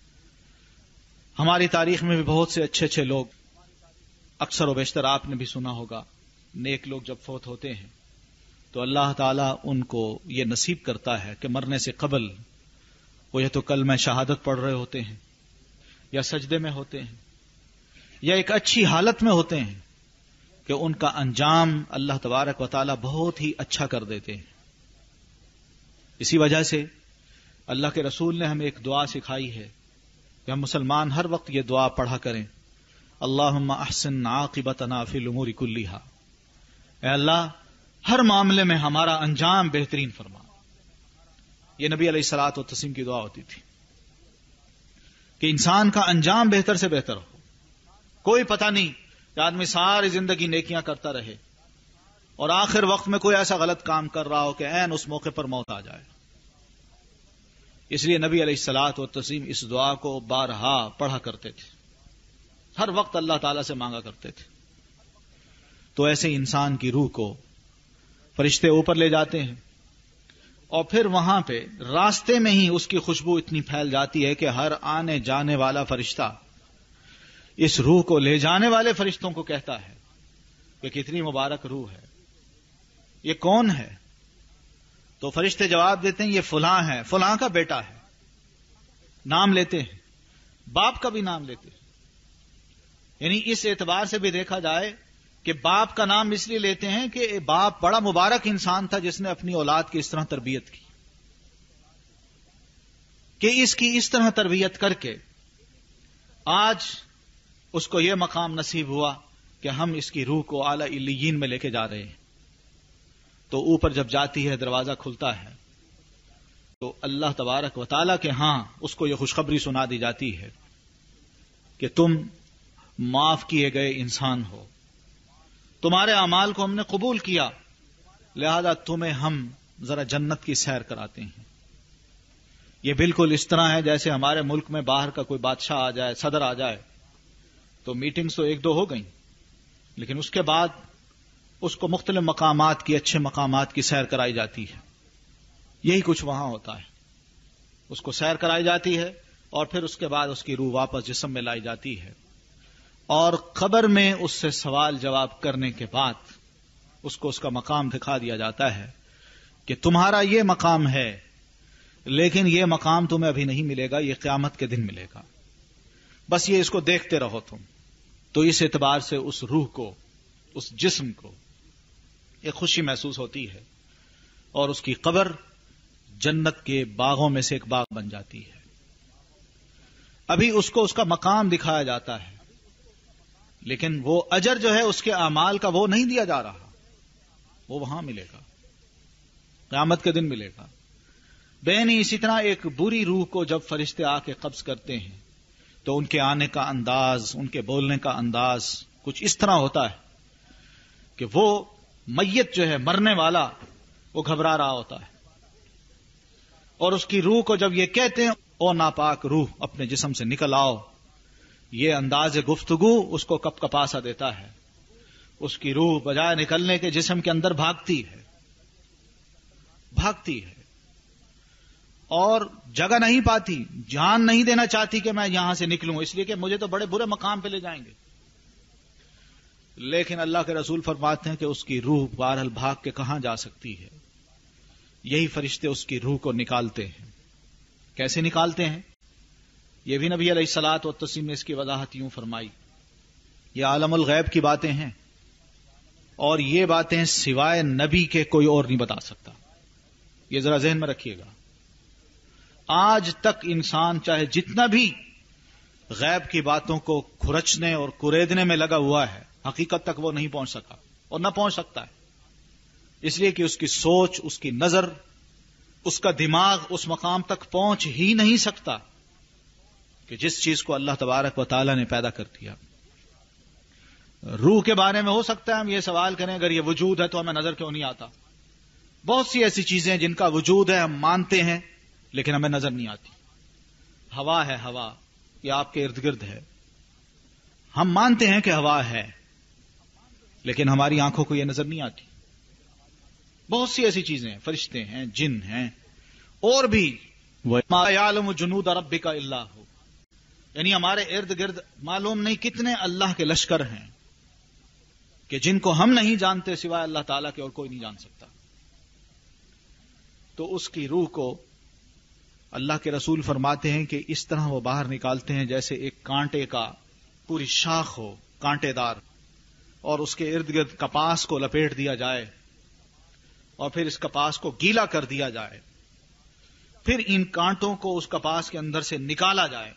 ہماری تاریخ میں بھی بہت سے اچھے اچھے لوگ، اکثر و بیشتر آپ نے بھی سنا ہوگا، نیک لوگ جب فوت ہوتے ہیں تو اللہ تعالیٰ ان کو یہ نصیب کرتا ہے کہ مرنے سے قبل وہ یا تو کلمہ شہادت پڑھ رہے ہوتے ہیں یا سجدے میں ہوتے ہیں یا ایک اچھی حالت میں ہوتے ہیں کہ ان کا انجام اللہ تبارک و تعالیٰ بہت ہی اچھا کر دیتے ہیں. اسی وجہ سے اللہ کے رسول نے ہمیں ایک دعا سکھائی ہے کہ ہم مسلمان ہر وقت یہ دعا پڑھا کریں، اللہم احسن عاقبتنا فی الامور کلیہا، اے اللہ ہر معاملے میں ہمارا انجام بہترین فرما. یہ نبی علیہ الصلاۃ والتسلیم کی دعا ہوتی تھی کہ انسان کا انجام بہتر سے بہتر ہو. کوئی پتہ نہیں کہ آدمی ساری زندگی نیکیاں کرتا رہے اور آخر وقت میں کوئی ایسا غلط کام کر رہا ہو کہ عین اس موقع پر موت آ جائے. اس لیے نبی علیہ الصلاۃ والتسلیم اس دعا کو بارہا پڑھا کرتے تھے، ہر وقت اللہ تعالیٰ سے مانگا کرتے تھے. تو ایسے انسان کی روح کو فرشتے اوپر لے جاتے ہیں اور پھر وہاں پہ راستے میں ہی اس کی خوشبو اتنی پھیل جاتی ہے کہ ہر آنے جانے والا فرشتہ اس روح کو لے جانے والے فرشتوں کو کہتا ہے کہ کتنی مبارک روح ہے، یہ کون ہے؟ تو فرشتے جواب دیتے ہیں یہ فلاں ہے، فلاں کا بیٹا ہے. نام لیتے ہیں، باپ کا بھی نام لیتے ہیں. یعنی اس اعتبار سے بھی دیکھا جائے کہ باپ کا نام اس لیے لیتے ہیں کہ باپ بڑا مبارک انسان تھا جس نے اپنی اولاد کی اس طرح تربیت کی، کہ اس کی اس طرح تربیت کر کے آج اس کو یہ مقام نصیب ہوا کہ ہم اس کی روح کو اعلی علیین میں لے کے جا رہے ہیں. تو اوپر جب جاتی ہے دروازہ کھلتا ہے تو اللہ تبارک و تعالیٰ کے ہاں اس کو یہ خوشخبری سنا دی جاتی ہے کہ تم معاف کیے گئے انسان ہو، تمہارے اعمال کو ہم نے قبول کیا، لہذا تمہیں ہم ذرا جنت کی سیر کراتے ہیں. یہ بالکل اس طرح ہے جیسے ہمارے ملک میں باہر کا کوئی بادشاہ آ جائے، صدر آ جائے تو میٹنگز تو ایک دو ہو گئیں، لیکن اس کے بعد اس کو مختلف مقامات کی، اچھے مقامات کی سیر کرائی جاتی ہے. یہی کچھ وہاں ہوتا ہے. اس کو سیر کرائی جاتی ہے اور پھر اس کے بعد اس کی روح واپس جسم میں لائی جاتی ہے، اور قبر میں اس سے سوال جواب کرنے کے بعد اس کو اس کا مقام دکھا دیا جاتا ہے کہ تمہارا یہ مقام ہے، لیکن یہ مقام تمہیں ابھی نہیں ملے گا، یہ قیامت کے دن ملے گا. بس یہ اس کو دیکھتے رہو تم. تو اس اعتبار سے اس روح کو، اس جسم کو ایک خوشی محسوس ہوتی ہے، اور اس کی قبر جنت کے باغوں میں سے ایک باغ بن جاتی ہے. ابھی اس کو اس کا مقام دکھایا جاتا ہے، لیکن وہ اجر جو ہے اس کے اعمال کا وہ نہیں دیا جا رہا، وہ وہاں ملے گا، قیامت کے دن ملے گا. بہنی اسی طرح ایک بری روح کو جب فرشتے آ کے قبض کرتے ہیں تو ان کے آنے کا انداز، ان کے بولنے کا انداز کچھ اس طرح ہوتا ہے کہ وہ میت جو ہے، مرنے والا، وہ گھبرا رہا ہوتا ہے، اور اس کی روح کو جب یہ کہتے ہیں او ناپاک روح اپنے جسم سے نکل آؤ، یہ انداز گفتگو اس کو کپ کپاسا دیتا ہے. اس کی روح بجائے نکلنے کے جسم کے اندر بھاگتی ہے بھاگتی ہے اور جگہ نہیں پاتی، جان نہیں دینا چاہتی کہ میں یہاں سے نکلوں، اس لیے کہ مجھے تو بڑے برے مقام پہ لے جائیں گے. لیکن اللہ کے رسول فرماتے ہیں کہ اس کی روح بہرحال بھاگ کے کہاں جا سکتی ہے. یہی فرشتے اس کی روح کو نکالتے ہیں. کیسے نکالتے ہیں؟ یہ بھی نبی علیہ الصلوۃ والتسلیم نے اس کی وضاحت یوں فرمائی. یہ عالم الغیب کی باتیں ہیں، اور یہ باتیں سوائے نبی کے کوئی اور نہیں بتا سکتا. یہ ذرا ذہن میں رکھیے گا. آج تک انسان چاہے جتنا بھی غیب کی باتوں کو کھرچنے اور کریدنے میں لگا ہوا ہے، حقیقت تک وہ نہیں پہنچ سکا اور نہ پہنچ سکتا ہے، اس لیے کہ اس کی سوچ، اس کی نظر، اس کا دماغ اس مقام تک پہنچ ہی نہیں سکتا کہ جس چیز کو اللہ تبارک و تعالی نے پیدا کر دیا. روح کے بارے میں ہو سکتا ہے ہم یہ سوال کریں اگر یہ وجود ہے تو ہمیں نظر کیوں نہیں آتا. بہت سی ایسی چیزیں جن کا وجود ہے ہم مانتے ہیں لیکن ہمیں نظر نہیں آتی. ہوا ہے، ہوا یہ آپ کے ارد گرد ہے، ہم مانتے ہیں کہ ہوا ہے لیکن ہماری آنکھوں کو یہ نظر نہیں آتی. بہت سی ایسی چیزیں ہیں، فرشتے ہیں، جن ہیں، اور بھی مَا يَعْلَمُ جُنُودَ رَبِّكَ إِلَّا هُوَ، یعنی ہمارے ارد گرد معلوم نہیں کتنے اللہ کے لشکر ہیں کہ جن کو ہم نہیں جانتے سوائے اللہ تعالیٰ کے اور کوئی نہیں جان سکتا. تو اس کی روح کو اللہ کے رسول فرماتے ہیں کہ اس طرح وہ باہر نکالتے ہیں جیسے ایک کانٹے کا پوری شاخ ہو، کانٹے دار، اور اس کے ارد گرد کپاس کو لپیٹ دیا جائے اور پھر اس کپاس کو گیلا کر دیا جائے، پھر ان کانٹوں کو اس کپاس کے اندر سے نکالا جائے.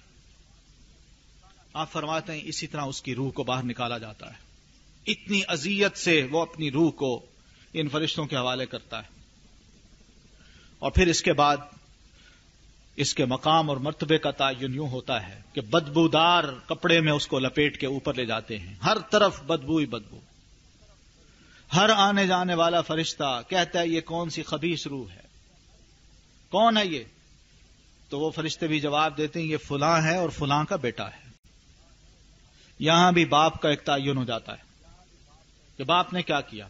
آپ فرماتے ہیں اسی طرح اس کی روح کو باہر نکالا جاتا ہے. اتنی اذیت سے وہ اپنی روح کو ان فرشتوں کے حوالے کرتا ہے، اور پھر اس کے بعد اس کے مقام اور مرتبے کا تعین یوں ہوتا ہے کہ بدبودار کپڑے میں اس کو لپیٹ کے اوپر لے جاتے ہیں. ہر طرف بدبو ہی بدبو، ہر آنے جانے والا فرشتہ کہتا ہے یہ کون سی خبیث روح ہے، کون ہے یہ؟ تو وہ فرشتے بھی جواب دیتے ہیں یہ فلاں ہے اور فلاں کا بیٹا ہے. یہاں بھی باپ کا ایک تعین ہو جاتا ہے کہ باپ نے کیا کیا.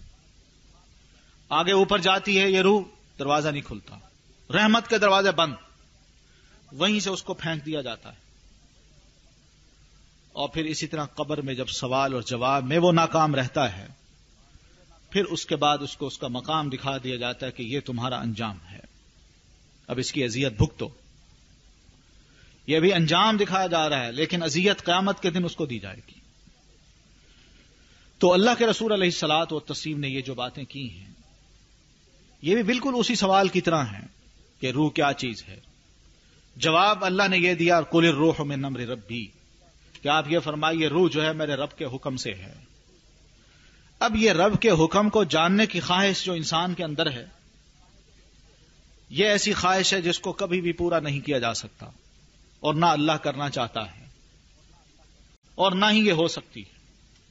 آگے اوپر جاتی ہے یہ روح، دروازہ نہیں کھلتا، رحمت کے دروازے بند، وہیں سے اس کو پھینک دیا جاتا ہے. اور پھر اسی طرح قبر میں جب سوال اور جواب میں وہ ناکام رہتا ہے، پھر اس کے بعد اس کو اس کا مقام دکھا دیا جاتا ہے کہ یہ تمہارا انجام ہے، اب اس کی اذیت بھگتو. یہ بھی انجام دکھایا جا رہا ہے لیکن اذیت قیامت کے دن اس کو دی جائے گی. تو اللہ کے رسول علیہ الصلوۃ والتسلیم نے یہ جو باتیں کی ہیں یہ بھی بالکل اسی سوال کی طرح ہیں کہ روح کیا چیز ہے. جواب اللہ نے یہ دیا قل الروح من امر ربی، کہ آپ یہ فرمائیے روح جو ہے میرے رب کے حکم سے ہے. اب یہ رب کے حکم کو جاننے کی خواہش جو انسان کے اندر ہے، یہ ایسی خواہش ہے جس کو کبھی بھی پورا نہیں کیا جا سکتا، اور نہ اللہ کرنا چاہتا ہے، اور نہ ہی یہ ہو سکتی ہے.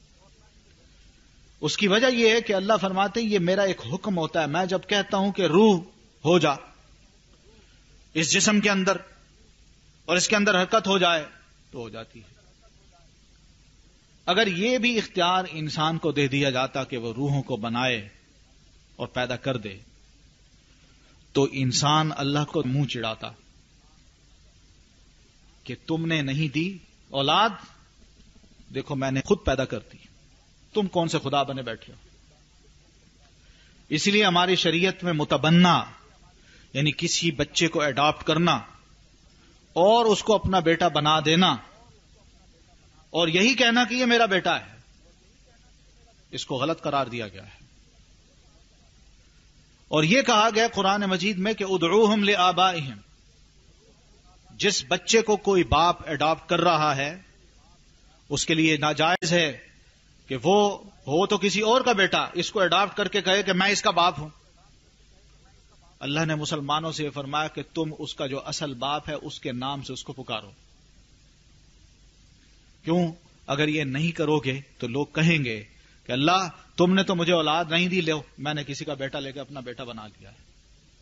اس کی وجہ یہ ہے کہ اللہ فرماتے ہیں یہ میرا ایک حکم ہوتا ہے. میں جب کہتا ہوں کہ روح ہو جا اس جسم کے اندر اور اس کے اندر حرکت ہو جائے تو ہو جاتی ہے. اگر یہ بھی اختیار انسان کو دے دیا جاتا کہ وہ روحوں کو بنائے اور پیدا کر دے تو انسان اللہ کو منہ چڑھاتا کہ تم نے نہیں دی اولاد، دیکھو میں نے خود پیدا کر دی، تم کون سے خدا بنے بیٹھے ہو؟ اس لیے ہماری شریعت میں متبنہ یعنی کسی بچے کو اڈاپٹ کرنا اور اس کو اپنا بیٹا بنا دینا اور یہی کہنا کہ یہ میرا بیٹا ہے، اس کو غلط قرار دیا گیا ہے۔ اور یہ کہا گیا قرآن مجید میں کہ ادعوہم لآبائہم، جس بچے کو کوئی باپ اڈاپٹ کر رہا ہے اس کے لیے ناجائز ہے کہ وہ ہو تو کسی اور کا بیٹا اس کو اڈاپٹ کر کے کہے کہ میں اس کا باپ ہوں۔ اللہ نے مسلمانوں سے یہ فرمایا کہ تم اس کا جو اصل باپ ہے اس کے نام سے اس کو پکارو۔ کیوں؟ اگر یہ نہیں کرو گے تو لوگ کہیں گے کہ اللہ تم نے تو مجھے اولاد نہیں دی، لو میں نے کسی کا بیٹا لے کے اپنا بیٹا بنا لیا ہے۔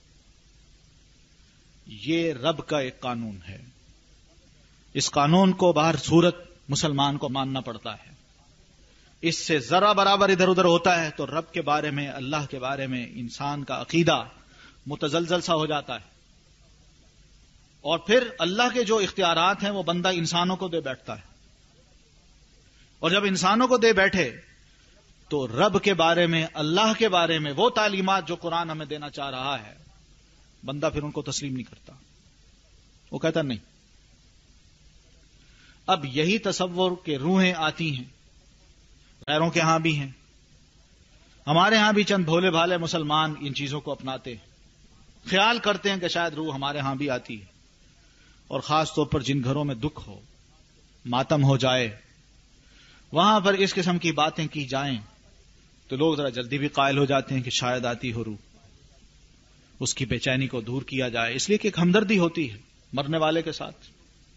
یہ رب کا ایک قانون ہے، اس قانون کو باہر صورت مسلمان کو ماننا پڑتا ہے۔ اس سے ذرا برابر ادھر ادھر ہوتا ہے تو رب کے بارے میں، اللہ کے بارے میں انسان کا عقیدہ متزلزل سا ہو جاتا ہے، اور پھر اللہ کے جو اختیارات ہیں وہ بندہ انسانوں کو دے بیٹھتا ہے، اور جب انسانوں کو دے بیٹھے تو رب کے بارے میں، اللہ کے بارے میں وہ تعلیمات جو قرآن ہمیں دینا چاہ رہا ہے بندہ پھر ان کو تسلیم نہیں کرتا، وہ کہتا نہیں۔ اب یہی تصور کہ روحیں آتی ہیں، غیروں کے ہاں بھی ہیں، ہمارے ہاں بھی چند بھولے بھالے مسلمان ان چیزوں کو اپناتے ہیں، خیال کرتے ہیں کہ شاید روح ہمارے ہاں بھی آتی ہے، اور خاص طور پر جن گھروں میں دکھ ہو، ماتم ہو جائے، وہاں پر اس قسم کی باتیں کی جائیں تو لوگ ذرا جلدی بھی قائل ہو جاتے ہیں کہ شاید آتی ہو روح، اس کی بے چینی کو دور کیا جائے، اس لیے کہ ایک ہمدردی ہوتی ہے مرنے والے کے ساتھ۔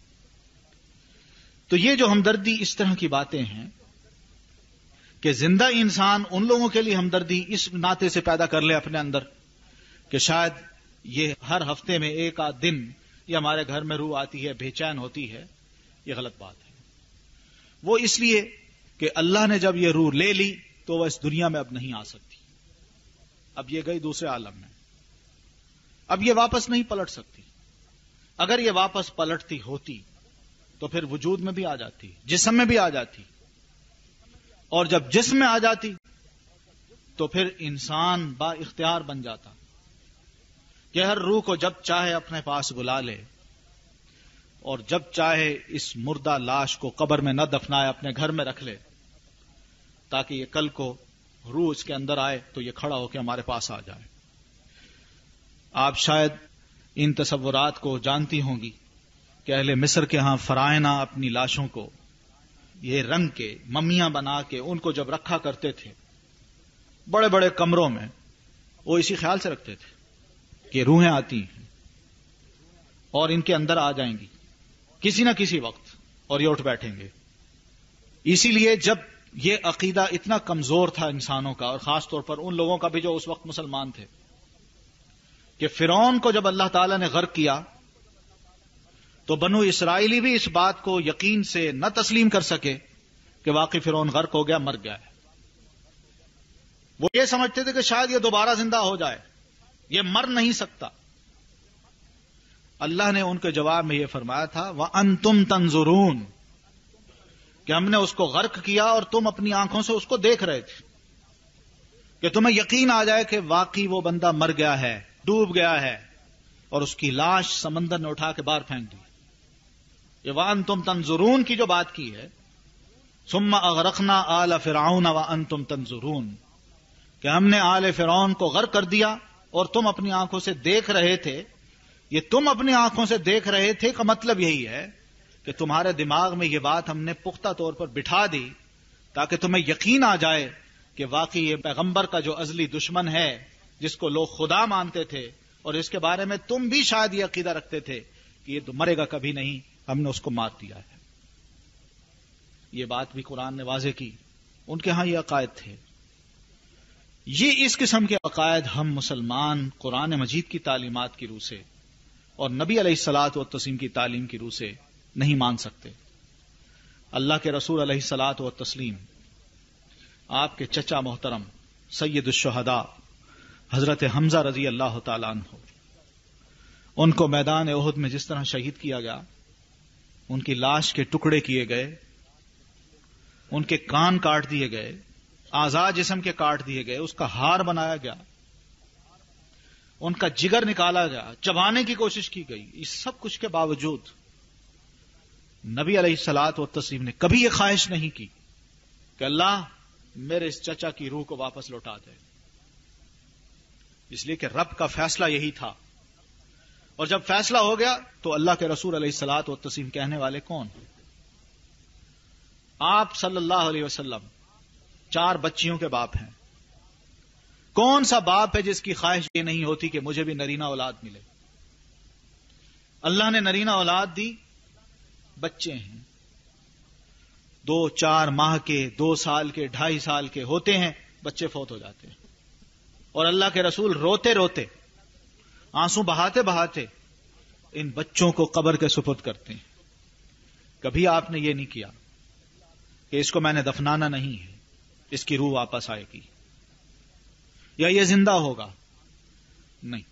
تو یہ جو ہمدردی، اس طرح کی باتیں ہیں کہ زندہ انسان ان لوگوں کے لیے ہمدردی اس ناطے سے پیدا کر لے اپنے اندر کہ شاید یہ ہر ہفتے میں ایک آدھ دن یہ ہمارے گھر میں روح آتی ہے، بے چین ہوتی ہے، یہ غلط بات ہے۔ وہ اس لیے کہ اللہ نے جب یہ روح لے لی تو وہ اس دنیا میں اب نہیں آ سکتی، اب یہ گئی دوسرے عالم میں، اب یہ واپس نہیں پلٹ سکتی۔ اگر یہ واپس پلٹتی ہوتی تو پھر وجود میں بھی آ جاتی، جسم میں بھی آ جاتی، اور جب جسم میں آ جاتی تو پھر انسان با اختیار بن جاتا کہ ہر روح کو جب چاہے اپنے پاس بلا لے اور جب چاہے اس مردہ لاش کو قبر میں نہ دفنائے، اپنے گھر میں رکھ لے، تاکہ یہ کل کو روح اس کے اندر آئے تو یہ کھڑا ہو کے ہمارے پاس آ جائے۔ آپ شاید ان تصورات کو جانتی ہوں گی کہ اہل مصر کے ہاں فرائنہ اپنی لاشوں کو یہ رنگ کے ممیاں بنا کے ان کو جب رکھا کرتے تھے بڑے بڑے کمروں میں، وہ اسی خیال سے رکھتے تھے کہ روحیں آتی ہیں اور ان کے اندر آ جائیں گی کسی نہ کسی وقت اور یہ اٹھ بیٹھیں گے۔ اسی لیے جب یہ عقیدہ اتنا کمزور تھا انسانوں کا، اور خاص طور پر ان لوگوں کا بھی جو اس وقت مسلمان تھے، کہ فرعون کو جب اللہ تعالی نے غرق کیا تو بنو اسرائیلی بھی اس بات کو یقین سے نہ تسلیم کر سکے کہ واقعی فرعون غرق ہو گیا، مر گیا ہے۔ وہ یہ سمجھتے تھے کہ شاید یہ دوبارہ زندہ ہو جائے، یہ مر نہیں سکتا۔ اللہ نے ان کے جواب میں یہ فرمایا تھا وَأَنْتُمْ تَنْظُرُونَ، کہ ہم نے اس کو غرق کیا اور تم اپنی آنکھوں سے اس کو دیکھ رہے تھے، کہ تمہیں یقین آ جائے کہ واقعی وہ بندہ مر گیا ہے، ڈوب گیا ہے، اور اس کی لاش سمندر نے اٹھا کے باہر پھینک دی۔ یہ وَأَنْتُمْ تَنْظُرُونَ کی جو بات کی ہے، ثُمَّ أَغْرَقْنَا آلَ فِرْعَوْنَ وَأَنْتُمْ تَنْظُرُونَ، کہ ہم نے آل فرعون کو غرق کر دیا اور تم اپنی آنکھوں سے دیکھ رہے تھے۔ یہ تم اپنی آنکھوں سے دیکھ رہے تھے کا مطلب یہی ہے کہ تمہارے دماغ میں یہ بات ہم نے پختہ طور پر بٹھا دی تاکہ تمہیں یقین آ جائے کہ واقعی یہ پیغمبر کا جو ازلی دشمن ہے، جس کو لوگ خدا مانتے تھے اور اس کے بارے میں تم بھی شاید یہ عقیدہ رکھتے تھے کہ یہ تو مرے گا کبھی نہیں، ہم نے اس کو مار دیا ہے۔ یہ بات بھی قرآن نے واضح کی، ان کے ہاں یہ عقائد تھے۔ یہ اس قسم کے عقائد ہم مسلمان قرآن مجید کی تعلیمات کی روح سے اور نبی علیہ الصلوۃ والتسلیم کی تعلیم کی روح سے نہیں مان سکتے۔ اللہ کے رسول علیہ الصلاۃ والتسلیم آپ کے چچا محترم سید الشہداء حضرت حمزہ رضی اللہ تعالیٰ عنہ، ان کو میدان احد میں جس طرح شہید کیا گیا، ان کی لاش کے ٹکڑے کیے گئے، ان کے کان کاٹ دیے گئے، اعضاء جسم کے کاٹ دیے گئے، اس کا ہار بنایا گیا، ان کا جگر نکالا گیا، چبانے کی کوشش کی گئی، اس سب کچھ کے باوجود نبی علیہ الصلاۃ والتسلیم نے کبھی یہ خواہش نہیں کی کہ اللہ میرے اس چچا کی روح کو واپس لوٹا دے، اس لیے کہ رب کا فیصلہ یہی تھا، اور جب فیصلہ ہو گیا تو اللہ کے رسول علیہ الصلاۃ والتسلیم کہنے والے کون؟ آپ صلی اللہ علیہ وسلم چار بچیوں کے باپ ہیں، کون سا باپ ہے جس کی خواہش یہ نہیں ہوتی کہ مجھے بھی نرینہ اولاد ملے؟ اللہ نے نرینہ اولاد دی، بچے ہیں دو چار ماہ کے، دو سال کے، ڈھائی سال کے ہوتے ہیں، بچے فوت ہو جاتے ہیں، اور اللہ کے رسول روتے روتے، آنسو بہاتے بہاتے ان بچوں کو قبر کے سپرد کرتے ہیں۔ کبھی آپ نے یہ نہیں کیا کہ اس کو میں نے دفنانا نہیں ہے، اس کی روح واپس آئے گی یا یہ زندہ ہوگا، نہیں۔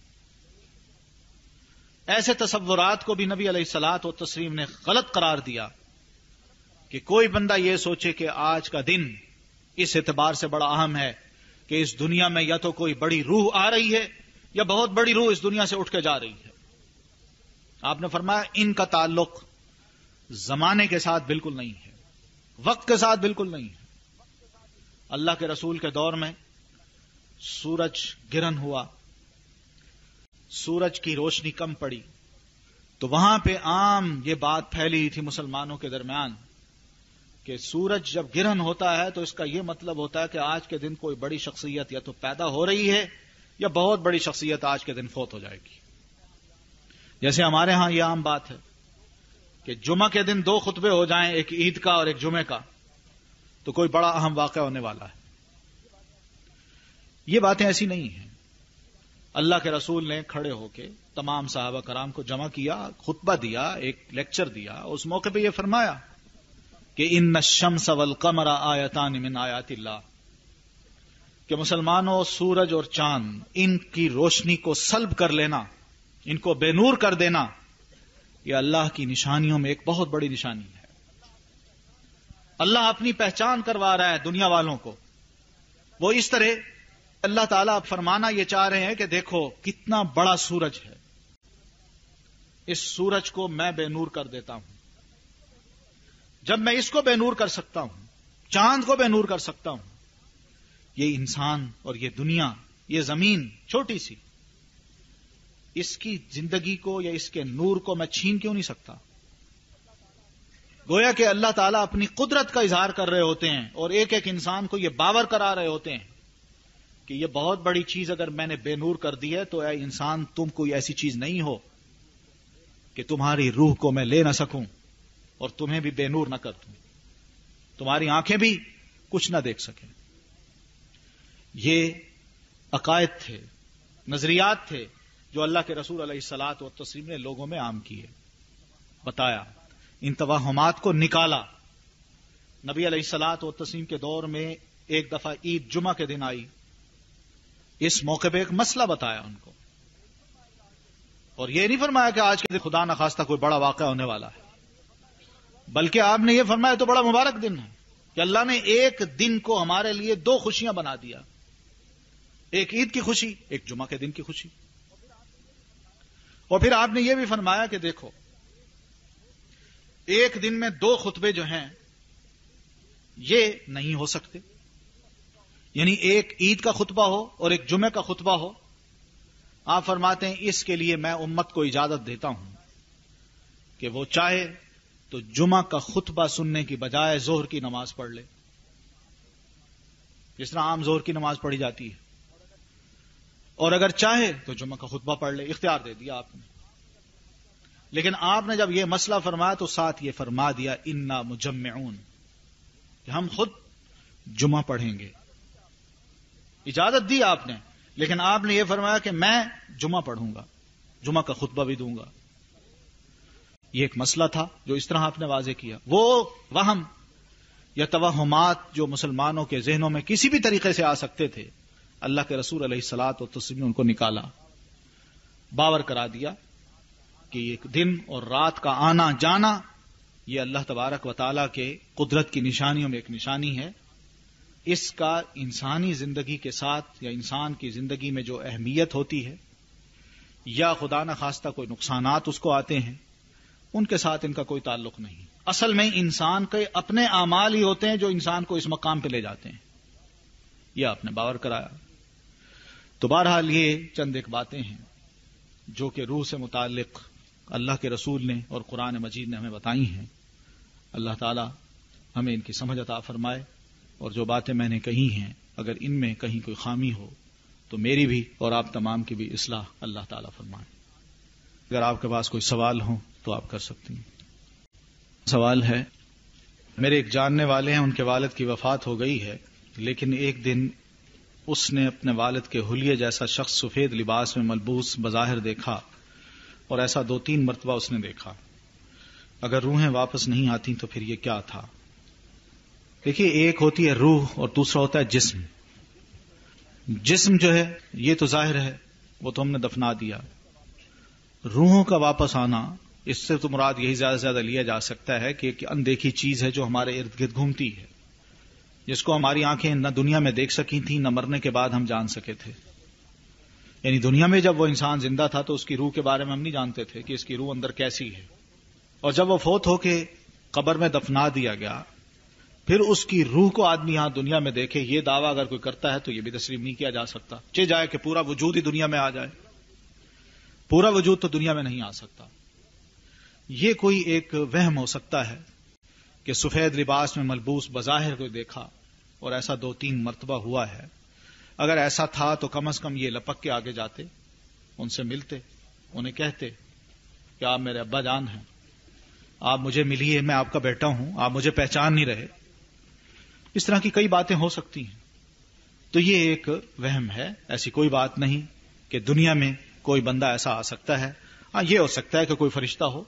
ایسے تصورات کو بھی نبی علیہ الصلاۃ والتسلیم نے غلط قرار دیا کہ کوئی بندہ یہ سوچے کہ آج کا دن اس اعتبار سے بڑا اہم ہے کہ اس دنیا میں یا تو کوئی بڑی روح آ رہی ہے یا بہت بڑی روح اس دنیا سے اٹھ کے جا رہی ہے۔ آپ نے فرمایا ان کا تعلق زمانے کے ساتھ بالکل نہیں ہے، وقت کے ساتھ بالکل نہیں ہے۔ اللہ کے رسول کے دور میں سورج گرہن ہوا، سورج کی روشنی کم پڑی، تو وہاں پہ عام یہ بات پھیلی تھی مسلمانوں کے درمیان کہ سورج جب گرہن ہوتا ہے تو اس کا یہ مطلب ہوتا ہے کہ آج کے دن کوئی بڑی شخصیت یا تو پیدا ہو رہی ہے یا بہت بڑی شخصیت آج کے دن فوت ہو جائے گی۔ جیسے ہمارے ہاں یہ عام بات ہے کہ جمعہ کے دن دو خطبے ہو جائیں، ایک عید کا اور ایک جمعے کا، تو کوئی بڑا اہم واقعہ ہونے والا ہے۔ یہ باتیں ایسی نہیں ہیں۔ اللہ کے رسول نے کھڑے ہو کے تمام صحابہ کرام کو جمع کیا، خطبہ دیا، ایک لیکچر دیا، اس موقع پہ یہ فرمایا کہ ان الشمس والقمر آیتان من آیات اللہ، کہ مسلمانوں سورج اور چاند ان کی روشنی کو سلب کر لینا، ان کو بے نور کر دینا، یہ اللہ کی نشانیوں میں ایک بہت بڑی نشانی ہے۔ اللہ اپنی پہچان کروا رہا ہے دنیا والوں کو، وہ اس طرح اللہ تعالیٰ اب فرمانا یہ چاہ رہے ہیں کہ دیکھو کتنا بڑا سورج ہے، اس سورج کو میں بے نور کر دیتا ہوں۔ جب میں اس کو بے نور کر سکتا ہوں، چاند کو بے نور کر سکتا ہوں، یہ انسان اور یہ دنیا، یہ زمین چھوٹی سی، اس کی زندگی کو یا اس کے نور کو میں چھین کیوں نہیں سکتا؟ گویا کہ اللہ تعالیٰ اپنی قدرت کا اظہار کر رہے ہوتے ہیں اور ایک ایک انسان کو یہ باور کرا رہے ہوتے ہیں کہ یہ بہت بڑی چیز اگر میں نے بے نور کر دی ہے تو اے انسان تم کوئی ایسی چیز نہیں ہو کہ تمہاری روح کو میں لے نہ سکوں اور تمہیں بھی بے نور نہ کر دوں، تمہاری آنکھیں بھی کچھ نہ دیکھ سکیں۔ یہ عقائد تھے، نظریات تھے جو اللہ کے رسول علیہ الصلاۃ والتسلیم نے لوگوں میں عام کیے، بتایا، ان توہمات کو نکالا۔ نبی علیہ الصلاۃ والتسلیم کے دور میں ایک دفعہ عید جمعہ کے دن آئی، اس موقع پہ ایک مسئلہ بتایا ان کو، اور یہ نہیں فرمایا کہ آج کے دن خدا نخواستہ کوئی بڑا واقعہ ہونے والا ہے، بلکہ آپ نے یہ فرمایا تو بڑا مبارک دن ہے کہ اللہ نے ایک دن کو ہمارے لیے دو خوشیاں بنا دیا، ایک عید کی خوشی، ایک جمعہ کے دن کی خوشی۔ اور پھر آپ نے یہ بھی فرمایا کہ دیکھو ایک دن میں دو خطبے جو ہیں یہ نہیں ہو سکتے، یعنی ایک عید کا خطبہ ہو اور ایک جمعہ کا خطبہ ہو۔ آپ فرماتے ہیں اس کے لیے میں امت کو اجازت دیتا ہوں کہ وہ چاہے تو جمعہ کا خطبہ سننے کی بجائے ظہر کی نماز پڑھ لے، جس طرح عام ظہر کی نماز پڑھی جاتی ہے، اور اگر چاہے تو جمعہ کا خطبہ پڑھ لے، اختیار دے دیا آپ نے۔ لیکن آپ نے جب یہ مسئلہ فرمایا تو ساتھ یہ فرما دیا انا مجمعون، کہ ہم خود جمعہ پڑھیں گے۔ اجازت دی آپ نے، لیکن آپ نے یہ فرمایا کہ میں جمعہ پڑھوں گا، جمعہ کا خطبہ بھی دوں گا۔ یہ ایک مسئلہ تھا جو اس طرح آپ نے واضح کیا. وہ وہم یا توہمات جو مسلمانوں کے ذہنوں میں کسی بھی طریقے سے آ سکتے تھے، اللہ کے رسول علیہ الصلاۃ والتسلیم نے ان کو نکالا، باور کرا دیا کہ ایک دن اور رات کا آنا جانا یہ اللہ تبارک و تعالیٰ کے قدرت کی نشانیوں میں ایک نشانی ہے. اس کا انسانی زندگی کے ساتھ یا انسان کی زندگی میں جو اہمیت ہوتی ہے یا خدا نخواستہ کوئی نقصانات اس کو آتے ہیں، ان کے ساتھ ان کا کوئی تعلق نہیں. اصل میں انسان کے اپنے اعمال ہی ہوتے ہیں جو انسان کو اس مقام پہ لے جاتے ہیں. یہ آپ نے باور کرایا. تو بہرحال یہ چند ایک باتیں ہیں جو کہ روح سے متعلق اللہ کے رسول نے اور قرآن مجید نے ہمیں بتائی ہیں. اللہ تعالی ہمیں ان کی سمجھ عطا فرمائے، اور جو باتیں میں نے کہی ہیں اگر ان میں کہیں کوئی خامی ہو تو میری بھی اور آپ تمام کی بھی اصلاح اللہ تعالی فرمائے. اگر آپ کے پاس کوئی سوال ہو تو آپ کر سکتی ہیں. سوال ہے، میرے ایک جاننے والے ہیں، ان کے والد کی وفات ہو گئی ہے، لیکن ایک دن اس نے اپنے والد کے حلیے جیسا شخص سفید لباس میں ملبوس بظاہر دیکھا، اور ایسا دو تین مرتبہ اس نے دیکھا. اگر روحیں واپس نہیں آتی تو پھر یہ کیا تھا؟ دیکھیے، ایک ہوتی ہے روح اور دوسرا ہوتا ہے جسم. جسم جو ہے یہ تو ظاہر ہے، وہ تو ہم نے دفنا دیا. روحوں کا واپس آنا، اس سے تو مراد یہی زیادہ سے زیادہ لیا جا سکتا ہے کہ ایک اندیکھی چیز ہے جو ہمارے ارد گرد گھومتی ہے، جس کو ہماری آنکھیں نہ دنیا میں دیکھ سکی تھیں نہ مرنے کے بعد ہم جان سکے تھے. یعنی دنیا میں جب وہ انسان زندہ تھا تو اس کی روح کے بارے میں ہم نہیں جانتے تھے کہ اس کی روح اندر کیسی ہے، اور جب وہ فوت ہو کے قبر میں دفنا دیا گیا پھر اس کی روح کو آدمی یہاں دنیا میں دیکھے، یہ دعویٰ اگر کوئی کرتا ہے تو یہ بھی تسلیم نہیں کیا جا سکتا. چہ جائے کہ پورا وجود ہی دنیا میں آ جائے، پورا وجود تو دنیا میں نہیں آ سکتا. یہ کوئی ایک وہم ہو سکتا ہے کہ سفید لباس میں ملبوس بظاہر کوئی دیکھا اور ایسا دو تین مرتبہ ہوا ہے. اگر ایسا تھا تو کم از کم یہ لپک کے آگے جاتے، ان سے ملتے، انہیں کہتے کہ آپ میرے ابا جان ہیں، آپ مجھے ملیے، میں آپ کا بیٹا ہوں، آپ مجھے پہچان نہیں رہے. اس طرح کی کئی باتیں ہو سکتی ہیں. تو یہ ایک وہم ہے، ایسی کوئی بات نہیں کہ دنیا میں کوئی بندہ ایسا آ سکتا ہے. ہاں، یہ ہو سکتا ہے کہ کوئی فرشتہ ہو،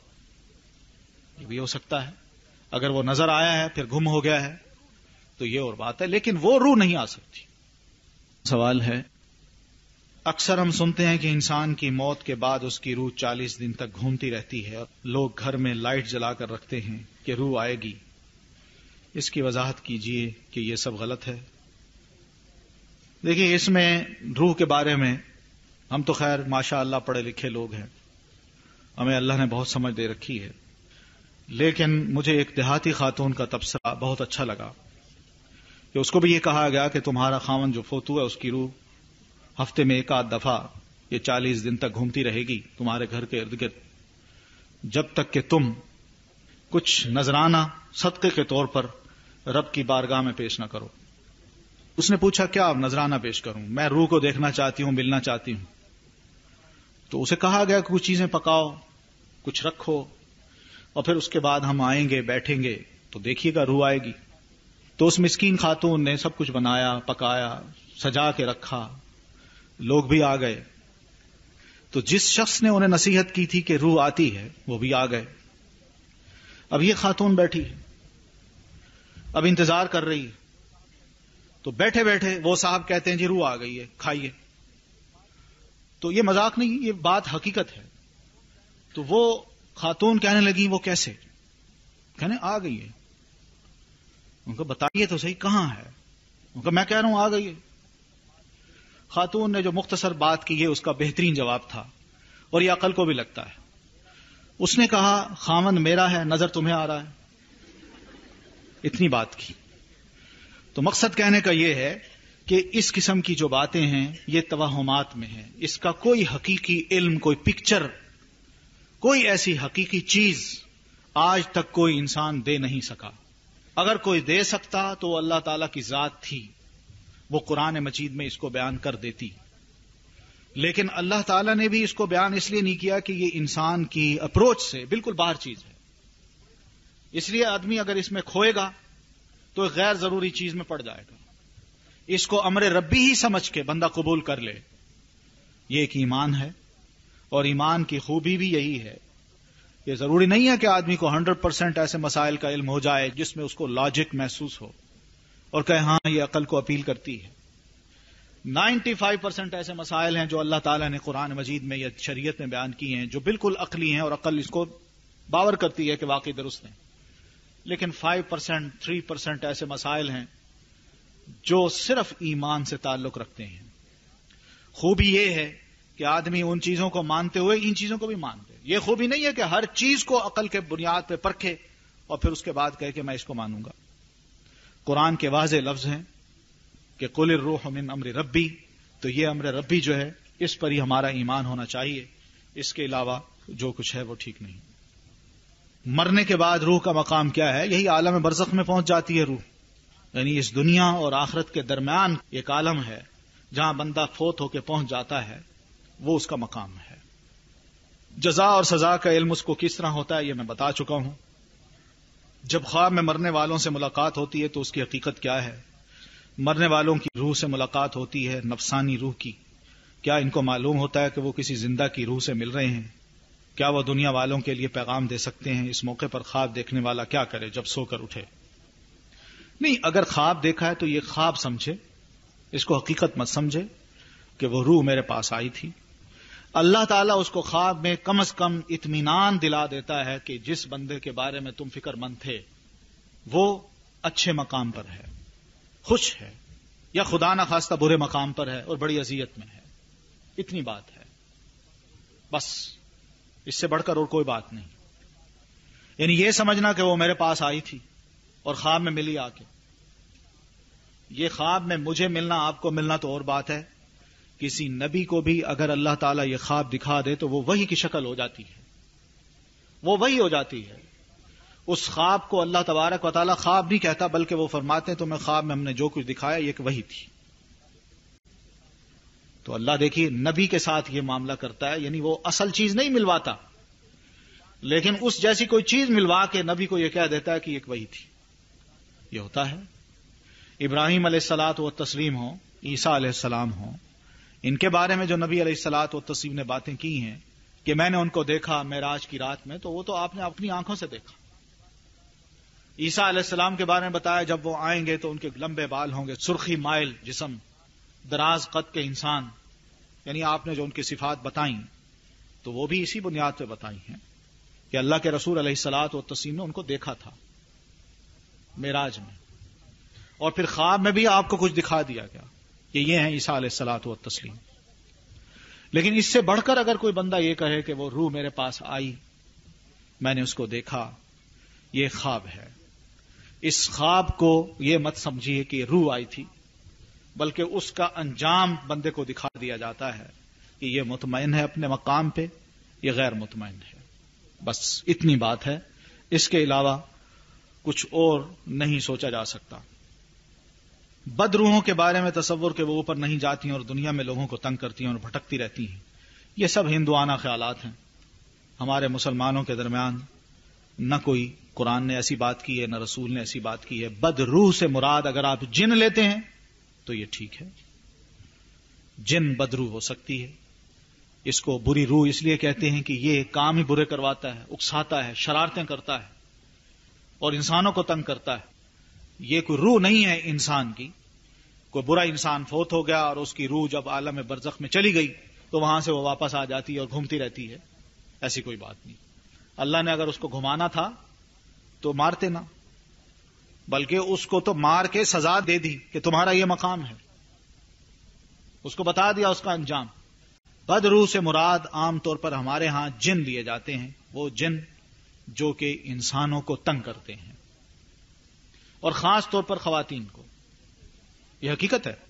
یہ بھی ہو سکتا ہے. اگر وہ نظر آیا ہے پھر گم ہو گیا ہے تو یہ اور بات ہے، لیکن وہ روح نہیں آ سکتی. سوال ہے، اکثر ہم سنتے ہیں کہ انسان کی موت کے بعد اس کی روح چالیس دن تک گھومتی رہتی ہے، اور لوگ گھر میں لائٹ جلا کر رکھتے ہیں کہ روح آئے گی. اس کی وضاحت کیجئے کہ یہ سب غلط ہے. دیکھیے، اس میں روح کے بارے میں ہم تو خیر ماشاء اللہ پڑھے لکھے لوگ ہیں، ہمیں اللہ نے بہت سمجھ دے رکھی ہے، لیکن مجھے ایک دیہاتی خاتون کا تبصرہ بہت اچھا لگا کہ اس کو بھی یہ کہا گیا کہ تمہارا خاوند جو فوت ہوا ہے اس کی روح ہفتے میں ایک آدھ دفعہ یہ چالیس دن تک گھومتی رہے گی تمہارے گھر کے ارد گرد، جب تک کہ تم کچھ نذرانہ صدقے کے طور پر رب کی بارگاہ میں پیش نہ کرو. اس نے پوچھا کیا نذرانہ پیش کروں؟ میں روح کو دیکھنا چاہتی ہوں، ملنا چاہتی ہوں. تو اسے کہا گیا کہ کچھ چیزیں پکاؤ، کچھ رکھو، اور پھر اس کے بعد ہم آئیں گے، بیٹھیں گے تو دیکھیے گا روح آئے گی. تو اس مسکین خاتون نے سب کچھ بنایا، پکایا، سجا کے رکھا، لوگ بھی آ گئے. تو جس شخص نے انہیں نصیحت کی تھی کہ روح آتی ہے وہ بھی آ گئے. اب یہ خاتون بیٹھی، اب انتظار کر رہی، تو بیٹھے بیٹھے وہ صاحب کہتے ہیں جی روح آ گئی ہے، کھائیے. تو یہ مذاق نہیں، یہ بات حقیقت ہے. تو وہ خاتون کہنے لگی وہ کیسے؟ کہنے آ گئی ہے. ان کو بتائیے تو صحیح کہاں ہے؟ ان کو میں کہہ رہا ہوں آ گئی ہے. خاتون نے جو مختصر بات کی ہے اس کا بہترین جواب تھا، اور یہ عقل کو بھی لگتا ہے. اس نے کہا خاوند میرا ہے، نظر تمہیں آ رہا ہے. اتنی بات کی. تو مقصد کہنے کا یہ ہے کہ اس قسم کی جو باتیں ہیں یہ توہمات میں ہیں. اس کا کوئی حقیقی علم، کوئی پکچر، کوئی ایسی حقیقی چیز آج تک کوئی انسان دے نہیں سکا. اگر کوئی دے سکتا تو اللہ تعالی کی ذات تھی، وہ قرآن مجید میں اس کو بیان کر دیتی. لیکن اللہ تعالیٰ نے بھی اس کو بیان اس لیے نہیں کیا کہ یہ انسان کی اپروچ سے بالکل باہر چیز ہے. اس لیے آدمی اگر اس میں کھوئے گا تو ایک غیر ضروری چیز میں پڑ جائے گا. اس کو امر ربی ہی سمجھ کے بندہ قبول کر لے، یہ ایک ایمان ہے. اور ایمان کی خوبی بھی یہی ہے یہ ضروری نہیں ہے کہ آدمی کو ہنڈریڈ پرسینٹ ایسے مسائل کا علم ہو جائے جس میں اس کو لاجک محسوس ہو اور کہے ہاں یہ عقل کو اپیل کرتی ہے. نائنٹی فائیو پرسینٹ ایسے مسائل ہیں جو اللہ تعالیٰ نے قرآن مجید میں یا شریعت میں بیان کی ہیں جو بالکل عقلی ہیں اور عقل اس کو باور کرتی ہے کہ واقعی درست ہیں. لیکن فائیو پرسینٹ تھری پرسینٹ ایسے مسائل ہیں جو صرف ایمان سے تعلق رکھتے ہیں. خوبی یہ ہے کہ آدمی ان چیزوں کو مانتے ہوئے ان چیزوں کو بھی مانتے. یہ خوبی نہیں ہے کہ ہر چیز کو عقل کے بنیاد پہ پرکھے اور پھر اس کے بعد کہے کہ میں اس کو مانوں گا. قرآن کے واضح لفظ ہیں کہ قل الروح من امر ربی، تو یہ امر ربی جو ہے اس پر ہی ہمارا ایمان ہونا چاہیے. اس کے علاوہ جو کچھ ہے وہ ٹھیک نہیں. مرنے کے بعد روح کا مقام کیا ہے؟ یہی عالم برزخ میں پہنچ جاتی ہے روح. یعنی اس دنیا اور آخرت کے درمیان ایک عالم ہے جہاں بندہ فوت ہو کے پہنچ جاتا ہے، وہ اس کا مقام ہے. جزا اور سزا کا علم اس کو کس طرح ہوتا ہے یہ میں بتا چکا ہوں. جب خواب میں مرنے والوں سے ملاقات ہوتی ہے تو اس کی حقیقت کیا ہے؟ مرنے والوں کی روح سے ملاقات ہوتی ہے، نفسانی روح کی. کیا ان کو معلوم ہوتا ہے کہ وہ کسی زندہ کی روح سے مل رہے ہیں؟ کیا وہ دنیا والوں کے لیے پیغام دے سکتے ہیں؟ اس موقع پر خواب دیکھنے والا کیا کرے جب سو کر اٹھے؟ نہیں، اگر خواب دیکھا ہے تو یہ خواب سمجھے، اس کو حقیقت مت سمجھے کہ وہ روح میرے پاس آئی تھی. اللہ تعالیٰ اس کو خواب میں کم از کم اطمینان دلا دیتا ہے کہ جس بندے کے بارے میں تم فکر مند تھے وہ اچھے مقام پر ہے، خوش ہے، یا خدا نہ خواستہ برے مقام پر ہے اور بڑی اذیت میں ہے. اتنی بات ہے بس، اس سے بڑھ کر اور کوئی بات نہیں. یعنی یہ سمجھنا کہ وہ میرے پاس آئی تھی اور خواب میں ملی آ کے، یہ خواب میں مجھے ملنا آپ کو ملنا تو اور بات ہے. کسی نبی کو بھی اگر اللہ تعالیٰ یہ خواب دکھا دے تو وہ وحی کی شکل ہو جاتی ہے، وہ وحی ہو جاتی ہے. اس خواب کو اللہ تبارک و تعالیٰ خواب نہیں کہتا بلکہ وہ فرماتے ہیں تمہیں خواب میں ہم نے جو کچھ دکھایا یہ ایک وحی تھی. تو اللہ دیکھیے نبی کے ساتھ یہ معاملہ کرتا ہے، یعنی وہ اصل چیز نہیں ملواتا لیکن اس جیسی کوئی چیز ملوا کے نبی کو یہ کہہ دیتا ہے کہ ایک وحی تھی. یہ ہوتا ہے. ابراہیم علیہ الصلاۃ والتسلیم ہوں، عیسیٰ علیہ السلام ہوں، ان کے بارے میں جو نبی علیہ الصلاۃ والتسلیم نے باتیں کی ہیں کہ میں نے ان کو دیکھا معراج کی رات میں، تو وہ تو آپ نے اپنی آنکھوں سے دیکھا. عیسیٰ علیہ السلام کے بارے میں بتایا جب وہ آئیں گے تو ان کے لمبے بال ہوں گے، سرخی مائل جسم، دراز قد کے انسان. یعنی آپ نے جو ان کی صفات بتائیں تو وہ بھی اسی بنیاد پہ بتائی ہیں کہ اللہ کے رسول علیہ الصلاۃ والتسلیم نے ان کو دیکھا تھا معراج میں، اور پھر خواب میں بھی آپ کو کچھ دکھا دیا گیا کہ یہ ہیں عیسیٰ علیہ الصلاۃ والتسلیم. لیکن اس سے بڑھ کر اگر کوئی بندہ یہ کہے کہ وہ روح میرے پاس آئی، میں نے اس کو دیکھا، یہ خواب ہے. اس خواب کو یہ مت سمجھیے کہ روح آئی تھی، بلکہ اس کا انجام بندے کو دکھا دیا جاتا ہے کہ یہ مطمئن ہے اپنے مقام پہ، یہ غیر مطمئن ہے. بس اتنی بات ہے، اس کے علاوہ کچھ اور نہیں سوچا جا سکتا. بد روحوں کے بارے میں تصور کہ وہ اوپر نہیں جاتی ہیں اور دنیا میں لوگوں کو تنگ کرتی ہیں اور بھٹکتی رہتی ہیں، یہ سب ہندوانہ خیالات ہیں. ہمارے مسلمانوں کے درمیان نہ کوئی قرآن نے ایسی بات کی ہے نہ رسول نے ایسی بات کی ہے. بد روح سے مراد اگر آپ جن لیتے ہیں تو یہ ٹھیک ہے، جن بد روح ہو سکتی ہے. اس کو بری روح اس لیے کہتے ہیں کہ یہ کام ہی برے کرواتا ہے، اکساتا ہے، شرارتیں کرتا ہے اور انسانوں کو تنگ کرتا ہے. یہ کوئی روح نہیں ہے انسان کی. کوئی برا انسان فوت ہو گیا اور اس کی روح جب عالم برزخ میں چلی گئی تو وہاں سے وہ واپس آ جاتی ہے اور گھومتی رہتی ہے، ایسی کوئی بات نہیں. اللہ نے اگر اس کو گھمانا تھا تو مارتے نہ، بلکہ اس کو تو مار کے سزا دے دی کہ تمہارا یہ مقام ہے، اس کو بتا دیا اس کا انجام. بد روح سے مراد عام طور پر ہمارے ہاں جن لیے جاتے ہیں، وہ جن جو کہ انسانوں کو تنگ کرتے ہیں، اور خاص طور پر خواتین کو. یہ حقیقت ہے.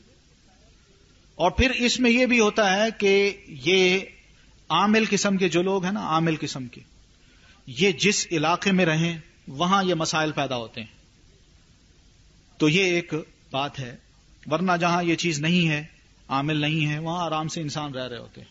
اور پھر اس میں یہ بھی ہوتا ہے کہ یہ عامل قسم کے جو لوگ ہیں نا، عامل قسم کے، یہ جس علاقے میں رہیں وہاں یہ مسائل پیدا ہوتے ہیں. تو یہ ایک بات ہے، ورنہ جہاں یہ چیز نہیں ہے، عامل نہیں ہے، وہاں آرام سے انسان رہ رہے ہوتے ہیں.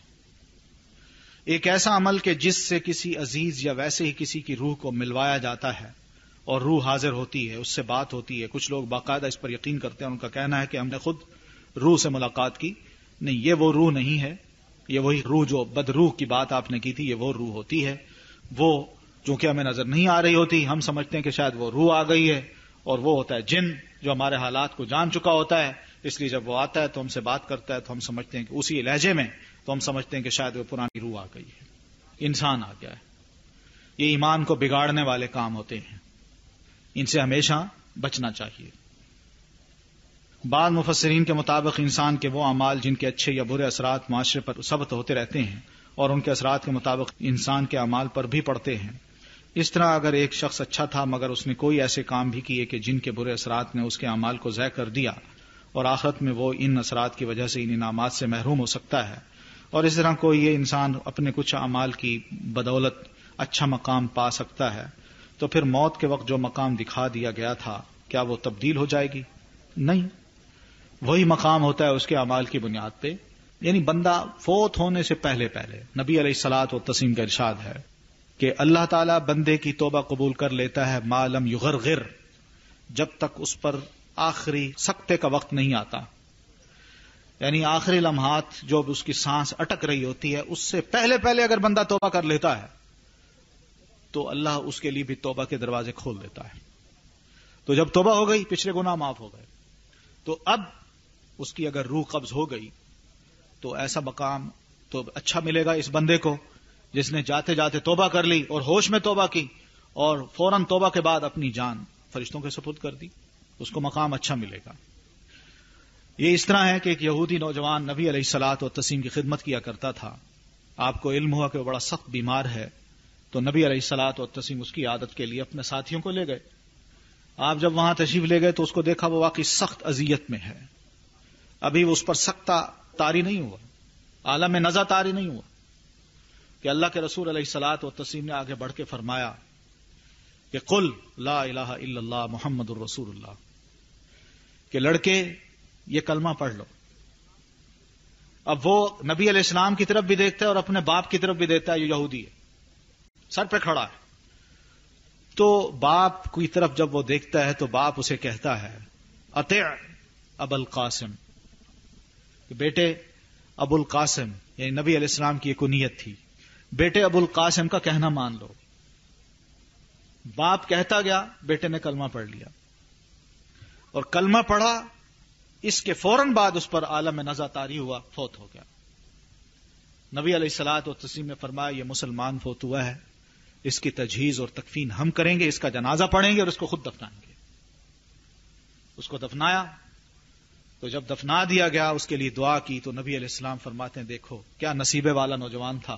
ایک ایسا عمل کہ جس سے کسی عزیز یا ویسے ہی کسی کی روح کو ملوایا جاتا ہے اور روح حاضر ہوتی ہے، اس سے بات ہوتی ہے. کچھ لوگ باقاعدہ اس پر یقین کرتے ہیں، ان کا کہنا ہے کہ ہم نے خود روح سے ملاقات کی. نہیں، یہ وہ روح نہیں ہے. یہ وہی روح جو بد روح کی بات آپ نے کی تھی، یہ وہ روح ہوتی ہے. وہ چونکہ ہمیں نظر نہیں آ رہی ہوتی، ہم سمجھتے ہیں کہ شاید وہ روح آ گئی ہے، اور وہ ہوتا ہے جن جو ہمارے حالات کو جان چکا ہوتا ہے، اس لیے جب وہ آتا ہے تو ہم سے بات کرتا ہے تو ہم سمجھتے ہیں کہ اسی لہجے میں، تو ہم سمجھتے ہیں کہ شاید وہ پرانی روح آ گئی ہے، انسان آ گیا ہے۔ یہ ایمان کو بگاڑنے والے کام ہوتے ہیں، ان سے ہمیشہ بچنا چاہیے۔ بعض مفسرین کے مطابق انسان کے وہ اعمال جن کے اچھے یا برے اثرات معاشرے پر ثبت ہوتے رہتے ہیں اور ان کے اثرات کے مطابق انسان کے اعمال پر بھی پڑتے ہیں۔ اس طرح اگر ایک شخص اچھا تھا مگر اس نے کوئی ایسے کام بھی کیے کہ جن کے برے اثرات نے اس کے اعمال کو ضائع کر دیا، اور آخرت میں وہ ان اثرات کی وجہ سے ان انعامات سے محروم ہو سکتا ہے، اور اس طرح کوئی یہ انسان اپنے کچھ اعمال کی بدولت اچھا مقام پا سکتا ہے، تو پھر موت کے وقت جو مقام دکھا دیا گیا تھا کیا وہ تبدیل ہو جائے گی؟ نہیں، وہی مقام ہوتا ہے اس کے اعمال کی بنیاد پہ۔ یعنی بندہ فوت ہونے سے پہلے پہلے، نبی علیہ الصلوۃ والتسلیم کا ارشاد ہے کہ اللہ تعالیٰ بندے کی توبہ قبول کر لیتا ہے ما لم یغرغر، جب تک اس پر آخری سکتے کا وقت نہیں آتا، یعنی آخری لمحات جو اس کی سانس اٹک رہی ہوتی ہے اس سے پہلے پہلے اگر بندہ توبہ کر لیتا ہے تو اللہ اس کے لیے بھی توبہ کے دروازے کھول دیتا ہے۔ تو جب توبہ ہو گئی، پچھلے گناہ معاف ہو گئے، تو اب اس کی اگر روح قبض ہو گئی تو ایسا مقام تو اچھا ملے گا اس بندے کو جس نے جاتے جاتے توبہ کر لی اور ہوش میں توبہ کی اور فوراً توبہ کے بعد اپنی جان فرشتوں کے سپرد کر دی، اس کو مقام اچھا ملے گا۔ یہ اس طرح ہے کہ ایک یہودی نوجوان نبی علیہ الصلوۃ والتسلیم کی خدمت کیا کرتا تھا۔ آپ کو علم ہوا کہ وہ بڑا سخت بیمار ہے، تو نبی علیہ الصلوۃ والتسلیم اس کی عادت کے لیے اپنے ساتھیوں کو لے گئے۔ آپ جب وہاں تشریف لے گئے تو اس کو دیکھا وہ واقعی سخت اذیت میں ہے، ابھی وہ اس پر سختہ طاری نہیں ہوا، عالم نزع طاری نہیں ہوا، کہ اللہ کے رسول علیہ الصلوۃ والتسلیم نے آگے بڑھ کے فرمایا کہ قل لا الہ الا اللہ محمد الرسول اللہ، کہ لڑکے یہ کلمہ پڑھ لو۔ اب وہ نبی علیہ السلام کی طرف بھی دیکھتا ہے اور اپنے باپ کی طرف بھی دیکھتا ہے، یہ یہودی ہے، سر پہ کھڑا ہے۔ تو باپ کی طرف جب وہ دیکھتا ہے تو باپ اسے کہتا ہے اطع ابا القاسم، کہ بیٹے ابو القاسم، یعنی نبی علیہ السلام کی ایک کنیت تھی، بیٹے ابو القاسم کا کہنا مان لو۔ باپ کہتا گیا، بیٹے نے کلمہ پڑھ لیا، اور کلمہ پڑھا، اس کے فوراً بعد اس پر عالم نزع طاری ہوا، فوت ہو گیا۔ نبی علیہ الصلوۃ والتسلیم نے فرمایا یہ مسلمان فوت ہوا ہے، اس کی تجہیز اور تکفین ہم کریں گے، اس کا جنازہ پڑھیں گے اور اس کو خود دفنائیں گے۔ اس کو دفنایا، تو جب دفنا دیا گیا اس کے لیے دعا کی، تو نبی علیہ السلام فرماتے ہیں دیکھو کیا نصیبے والا نوجوان تھا،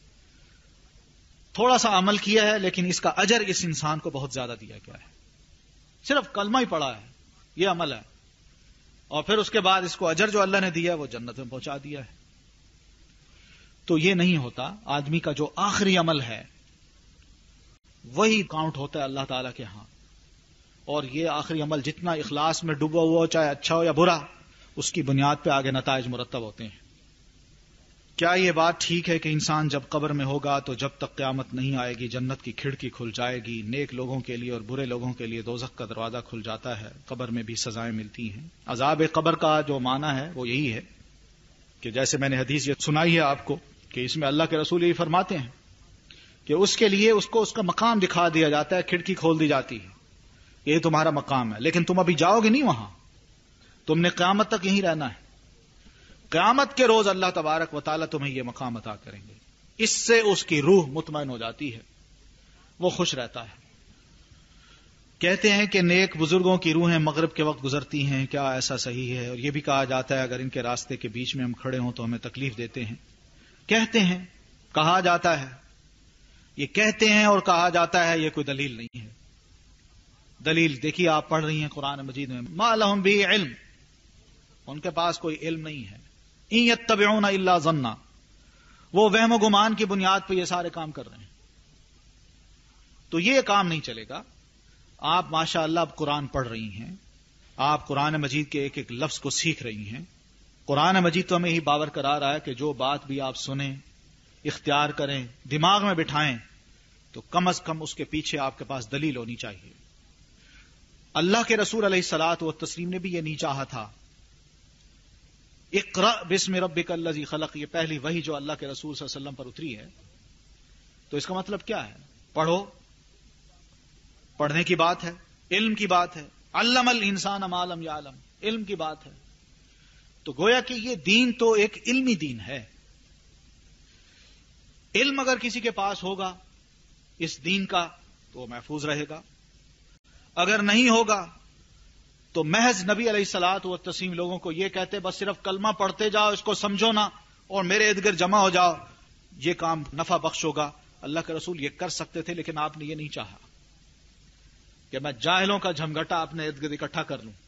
تھوڑا سا عمل کیا ہے لیکن اس کا اجر اس انسان کو بہت زیادہ دیا گیا ہے، صرف کلمہ ہی پڑھا ہے، یہ عمل ہے، اور پھر اس کے بعد اس کو اجر جو اللہ نے دیا وہ جنت میں پہنچا دیا ہے۔ تو یہ نہیں ہوتا، آدمی کا جو آخری عمل ہے وہی کاؤنٹ ہوتا ہے اللہ تعالیٰ کے ہاں، اور یہ آخری عمل جتنا اخلاص میں ڈوبا ہوا ہو، چاہے اچھا ہو یا برا، اس کی بنیاد پہ آگے نتائج مرتب ہوتے ہیں۔ کیا یہ بات ٹھیک ہے کہ انسان جب قبر میں ہوگا تو جب تک قیامت نہیں آئے گی جنت کی کھڑکی کھل جائے گی، نیک لوگوں کے لیے اور برے لوگوں کے لیے دوزخ کا دروازہ کھل جاتا ہے، قبر میں بھی سزائیں ملتی ہیں؟ عذاب قبر کا جو معنی ہے وہ یہی ہے کہ جیسے میں نے حدیث یہ سنائی ہے آپ کو کہ اس میں اللہ کے رسول یہی فرماتے ہیں کہ اس کے لیے اس کو اس کا مقام دکھا دیا جاتا ہے، کھڑکی کھول دی جاتی ہے، یہ تمہارا مقام ہے، لیکن تم ابھی جاؤ گے نہیں وہاں، تم نے قیامت تک یہیں رہنا ہے۔ قیامت کے روز اللہ تبارک و تعالیٰ تمہیں یہ مقام عطا کریں گے، اس سے اس کی روح مطمئن ہو جاتی ہے، وہ خوش رہتا ہے۔ کہتے ہیں کہ نیک بزرگوں کی روحیں مغرب کے وقت گزرتی ہیں، کیا ایسا صحیح ہے؟ اور یہ بھی کہا جاتا ہے اگر ان کے راستے کے بیچ میں ہم کھڑے ہوں تو ہمیں تکلیف دیتے ہیں۔ کہتے ہیں، کہا جاتا ہے، یہ کہتے ہیں اور کہا جاتا ہے، یہ کوئی دلیل نہیں ہے۔ دلیل دیکھیے، آپ پڑھ رہی ہیں قرآن مجید میں، ما لہم بہ علم، ان کے پاس کوئی علم نہیں ہے، ان یتبعون الا ظنا، وہ وہم و گمان کی بنیاد پہ یہ سارے کام کر رہے ہیں۔ تو یہ کام نہیں چلے گا۔ آپ ماشاء اللہ اب قرآن پڑھ رہی ہیں، آپ قرآن مجید کے ایک ایک لفظ کو سیکھ رہی ہیں۔ قرآن مجید تو ہمیں ہی باور کرا رہا ہے کہ جو بات بھی آپ سنیں، اختیار کریں، دماغ میں بٹھائیں، تو کم از کم اس کے پیچھے آپ کے پاس دلیل ہونی چاہیے۔ اللہ کے رسول علیہ الصلوۃ والتسلیم نے بھی یہ نہیں چاہا تھا۔ اقرأ بسم ربک الذی خلق، یہ پہلی وحی جو اللہ کے رسول صلی اللہ علیہ وسلم پر اتری ہے۔ تو اس کا مطلب کیا ہے پڑھو، پڑھنے کی بات ہے، علم کی بات ہے، علم الانسان ما لم یعلم، علم کی بات ہے. تو گویا کہ یہ دین تو ایک علمی دین ہے. علم اگر کسی کے پاس ہوگا اس دین کا تو وہ محفوظ رہے گا، اگر نہیں ہوگا تو محض نبی علیہ الصلوۃ والتسلیم لوگوں کو یہ کہتے بس صرف کلمہ پڑھتے جاؤ، اس کو سمجھو نا اور میرے ارد گرد جمع ہو جاؤ، یہ کام نفع بخش ہوگا. اللہ کے رسول یہ کر سکتے تھے، لیکن آپ نے یہ نہیں چاہا کہ میں جاہلوں کا جھمگٹا اپنے ارد گرد اکٹھا کر لوں.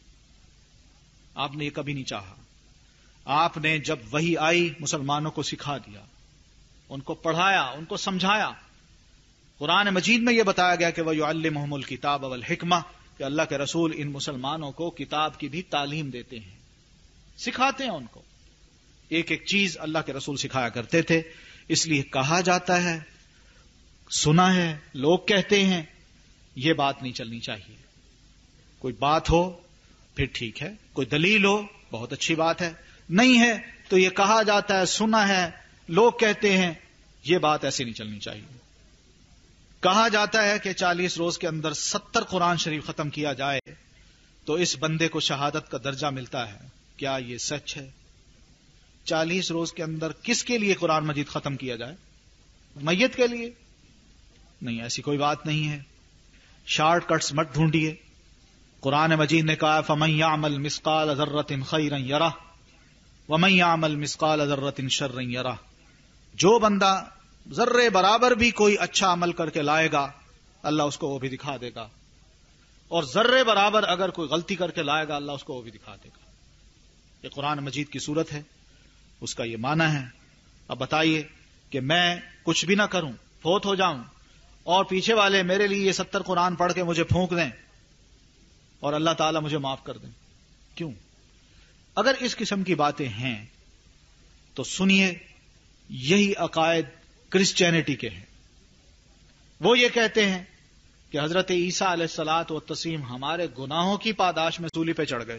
آپ نے یہ کبھی نہیں چاہا. آپ نے جب وحی آئی مسلمانوں کو سکھا دیا، ان کو پڑھایا، ان کو سمجھایا. قرآن مجید میں یہ بتایا گیا کہ وَيُعَلِّمُهُمُ الْكِتَابَ وَالْحِكْمَةَ، کہ اللہ کے رسول ان مسلمانوں کو کتاب کی بھی تعلیم دیتے ہیں، سکھاتے ہیں ان کو. ایک ایک چیز اللہ کے رسول سکھایا کرتے تھے. اس لیے کہا جاتا ہے، سنا ہے، لوگ کہتے ہیں، یہ بات نہیں چلنی چاہیے. کوئی بات ہو پھر ٹھیک ہے، کوئی دلیل ہو بہت اچھی بات ہے، نہیں ہے تو یہ کہا جاتا ہے، سنا ہے، لوگ کہتے ہیں، یہ بات ایسی نہیں چلنی چاہیے. کہا جاتا ہے کہ چالیس روز کے اندر ستر قرآن شریف ختم کیا جائے تو اس بندے کو شہادت کا درجہ ملتا ہے. کیا یہ سچ ہے؟ چالیس روز کے اندر کس کے لیے قرآن مجید ختم کیا جائے؟ میت کے لیے؟ نہیں، ایسی کوئی بات نہیں ہے. شارٹ کٹس مت ڈھونڈیے. قرآن مجید نے کہا فَمَن يَعْمَلْ مِثْقَالَ ذَرَّةٍ خَيْرًا يَرَهُ وَمَن يَعْمَلْ مِثْقَالَ ذَرَّةٍ شَرًّا يَرَهُ. جو بندہ ذرے برابر بھی کوئی اچھا عمل کر کے لائے گا اللہ اس کو وہ بھی دکھا دے گا، اور ذرے برابر اگر کوئی غلطی کر کے لائے گا اللہ اس کو وہ بھی دکھا دے گا. یہ قرآن مجید کی صورت ہے، اس کا یہ معنی ہے. اب بتائیے کہ میں کچھ بھی نہ کروں، فوت ہو جاؤں اور پیچھے والے میرے لیے یہ ستر قرآن پڑھ کے مجھے پھونک دیں اور اللہ تعالیٰ مجھے معاف کر دیں. کیوں؟ اگر اس قسم کی باتیں ہیں تو سنیے، یہی عقائد کرسچینٹی کے ہیں. وہ یہ کہتے ہیں کہ حضرت عیسیٰ علیہ الصلوۃ والتسلیم ہمارے گناہوں کی پاداش میں سولی پہ چڑھ گئے،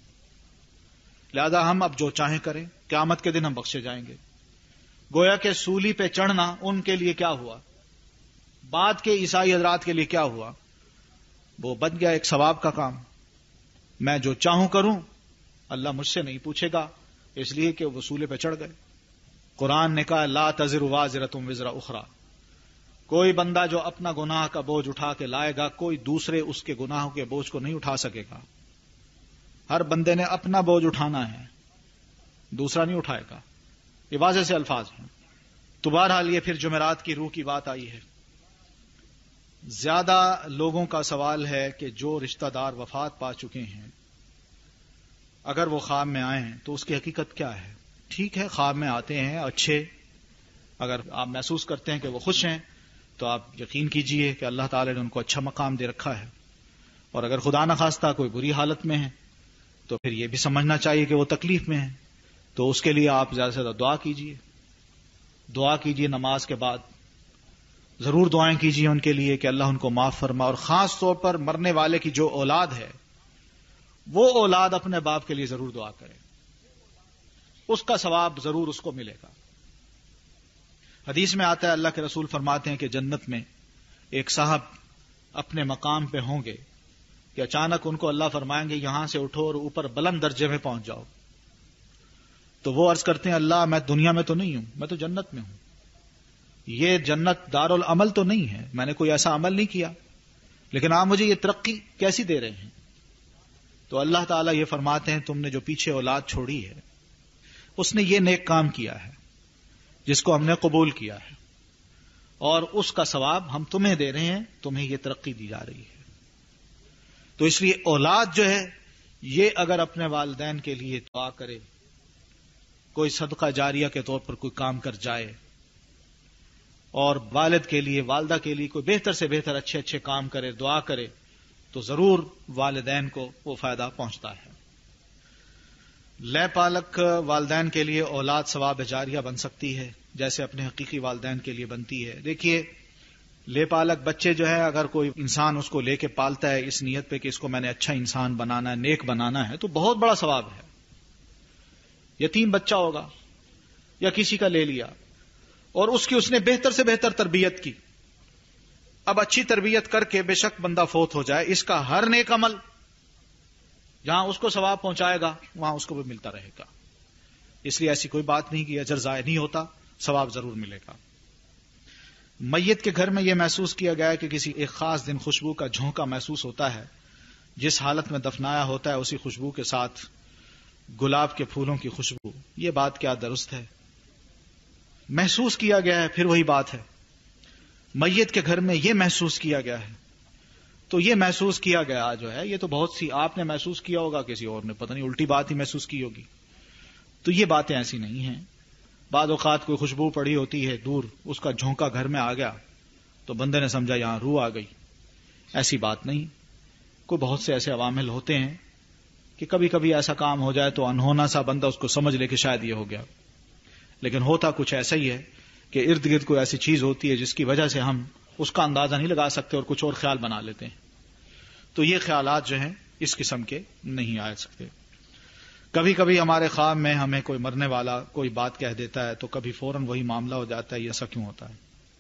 لہذا ہم اب جو چاہیں کریں، قیامت کے دن ہم بخشے جائیں گے. گویا کہ سولی پہ چڑھنا ان کے لیے کیا ہوا، بعد کے عیسائی حضرات کے لیے کیا ہوا، وہ بن گیا ایک ثواب کا کام. میں جو چاہوں کروں، اللہ مجھ سے نہیں پوچھے گا، اس لیے کہ وہ سولے پہ چڑھ گئے. قرآن نے کہا لا تزر وازرۃ وزر اخرى، کوئی بندہ جو اپنا گناہ کا بوجھ اٹھا کے لائے گا کوئی دوسرے اس کے گناہوں کے بوجھ کو نہیں اٹھا سکے گا. ہر بندے نے اپنا بوجھ اٹھانا ہے، دوسرا نہیں اٹھائے گا. یہ واضح سے الفاظ ہیں. تو بہرحال یہ پھر جمعرات کی روح کی بات آئی ہے. زیادہ لوگوں کا سوال ہے کہ جو رشتہ دار وفات پا چکے ہیں اگر وہ خواب میں آئے ہیں تو اس کی حقیقت کیا ہے. ٹھیک ہے، خواب میں آتے ہیں اچھے، اگر آپ محسوس کرتے ہیں کہ وہ خوش ہیں تو آپ یقین کیجئے کہ اللہ تعالی نے ان کو اچھا مقام دے رکھا ہے، اور اگر خدا نخواستہ کوئی بری حالت میں ہے تو پھر یہ بھی سمجھنا چاہیے کہ وہ تکلیف میں ہیں. تو اس کے لیے آپ زیادہ سے زیادہ دعا کیجئے، دعا کیجئے نماز کے بعد ضرور دعائیں کیجئے ان کے لیے کہ اللہ ان کو معاف فرما. اور خاص طور پر مرنے والے کی جو اولاد ہے وہ اولاد اپنے باپ کے لیے ضرور دعا کرے، اس کا ثواب ضرور اس کو ملے گا. حدیث میں آتا ہے اللہ کے رسول فرماتے ہیں کہ جنت میں ایک صاحب اپنے مقام پہ ہوں گے کہ اچانک ان کو اللہ فرمائیں گے یہاں سے اٹھو اور اوپر بلند درجے میں پہنچ جاؤ. تو وہ عرض کرتے ہیں اللہ میں دنیا میں تو نہیں ہوں، میں تو جنت میں ہوں. یہ جنت دار العمل تو نہیں ہے، میں نے کوئی ایسا عمل نہیں کیا، لیکن آپ مجھے یہ ترقی کیسی دے رہے ہیں؟ تو اللہ تعالیٰ یہ فرماتے ہیں تم نے جو پیچھے اولاد چھوڑی ہے اس نے یہ نیک کام کیا ہے جس کو ہم نے قبول کیا ہے، اور اس کا ثواب ہم تمہیں دے رہے ہیں، تمہیں یہ ترقی دی جا رہی ہے. تو اس لیے اولاد جو ہے یہ اگر اپنے والدین کے لیے دعا کرے، کوئی صدقہ جاریہ کے طور پر کوئی کام کر جائے، اور والد کے لیے والدہ کے لیے کوئی بہتر سے بہتر اچھے اچھے کام کرے، دعا کرے، تو ضرور والدین کو وہ فائدہ پہنچتا ہے. لے پالک والدین کے لیے اولاد ثواب جاریہ بن سکتی ہے جیسے اپنے حقیقی والدین کے لیے بنتی ہے. دیکھیے لے پالک بچے جو ہے اگر کوئی انسان اس کو لے کے پالتا ہے اس نیت پہ کہ اس کو میں نے اچھا انسان بنانا ہے، نیک بنانا ہے، تو بہت بڑا ثواب ہے. یتیم بچہ ہوگا یا کسی کا لے لیا اور اس کی اس نے بہتر سے بہتر تربیت کی، اب اچھی تربیت کر کے بے شک بندہ فوت ہو جائے، اس کا ہر نیک عمل جہاں اس کو ثواب پہنچائے گا وہاں اس کو بھی ملتا رہے گا. اس لیے ایسی کوئی بات نہیں کہ اجر ضائع نہیں ہوتا، ثواب ضرور ملے گا. میت کے گھر میں یہ محسوس کیا گیا ہے کہ کسی ایک خاص دن خوشبو کا جھونکا محسوس ہوتا ہے، جس حالت میں دفنایا ہوتا ہے اسی خوشبو کے ساتھ گلاب کے پھولوں کی خوشبو. یہ بات کیا درست ہے؟ محسوس کیا گیا ہے، پھر وہی بات ہے. میت کے گھر میں یہ محسوس کیا گیا ہے، تو یہ محسوس کیا گیا جو ہے یہ تو بہت سی آپ نے محسوس کیا ہوگا، کسی اور نے پتہ نہیں الٹی بات ہی محسوس کی ہوگی. تو یہ باتیں ایسی نہیں ہیں. بعض اوقات کوئی خوشبو پڑی ہوتی ہے دور، اس کا جھونکا گھر میں آ گیا تو بندے نے سمجھا یہاں روح آ گئی. ایسی بات نہیں. کوئی بہت سے ایسے عوامل ہوتے ہیں کہ کبھی کبھی ایسا کام ہو جائے تو انہونا سا بندہ اس کو سمجھ لے کہ شاید یہ ہو گیا، لیکن ہوتا کچھ ایسا ہی ہے کہ ارد گرد کوئی ایسی چیز ہوتی ہے جس کی وجہ سے ہم اس کا اندازہ نہیں لگا سکتے اور کچھ اور خیال بنا لیتے ہیں. تو یہ خیالات جو ہیں اس قسم کے نہیں آ سکتے. کبھی کبھی ہمارے خواب میں ہمیں کوئی مرنے والا کوئی بات کہہ دیتا ہے تو کبھی فوراً وہی معاملہ ہو جاتا ہے. یہ ایسا کیوں ہوتا ہے؟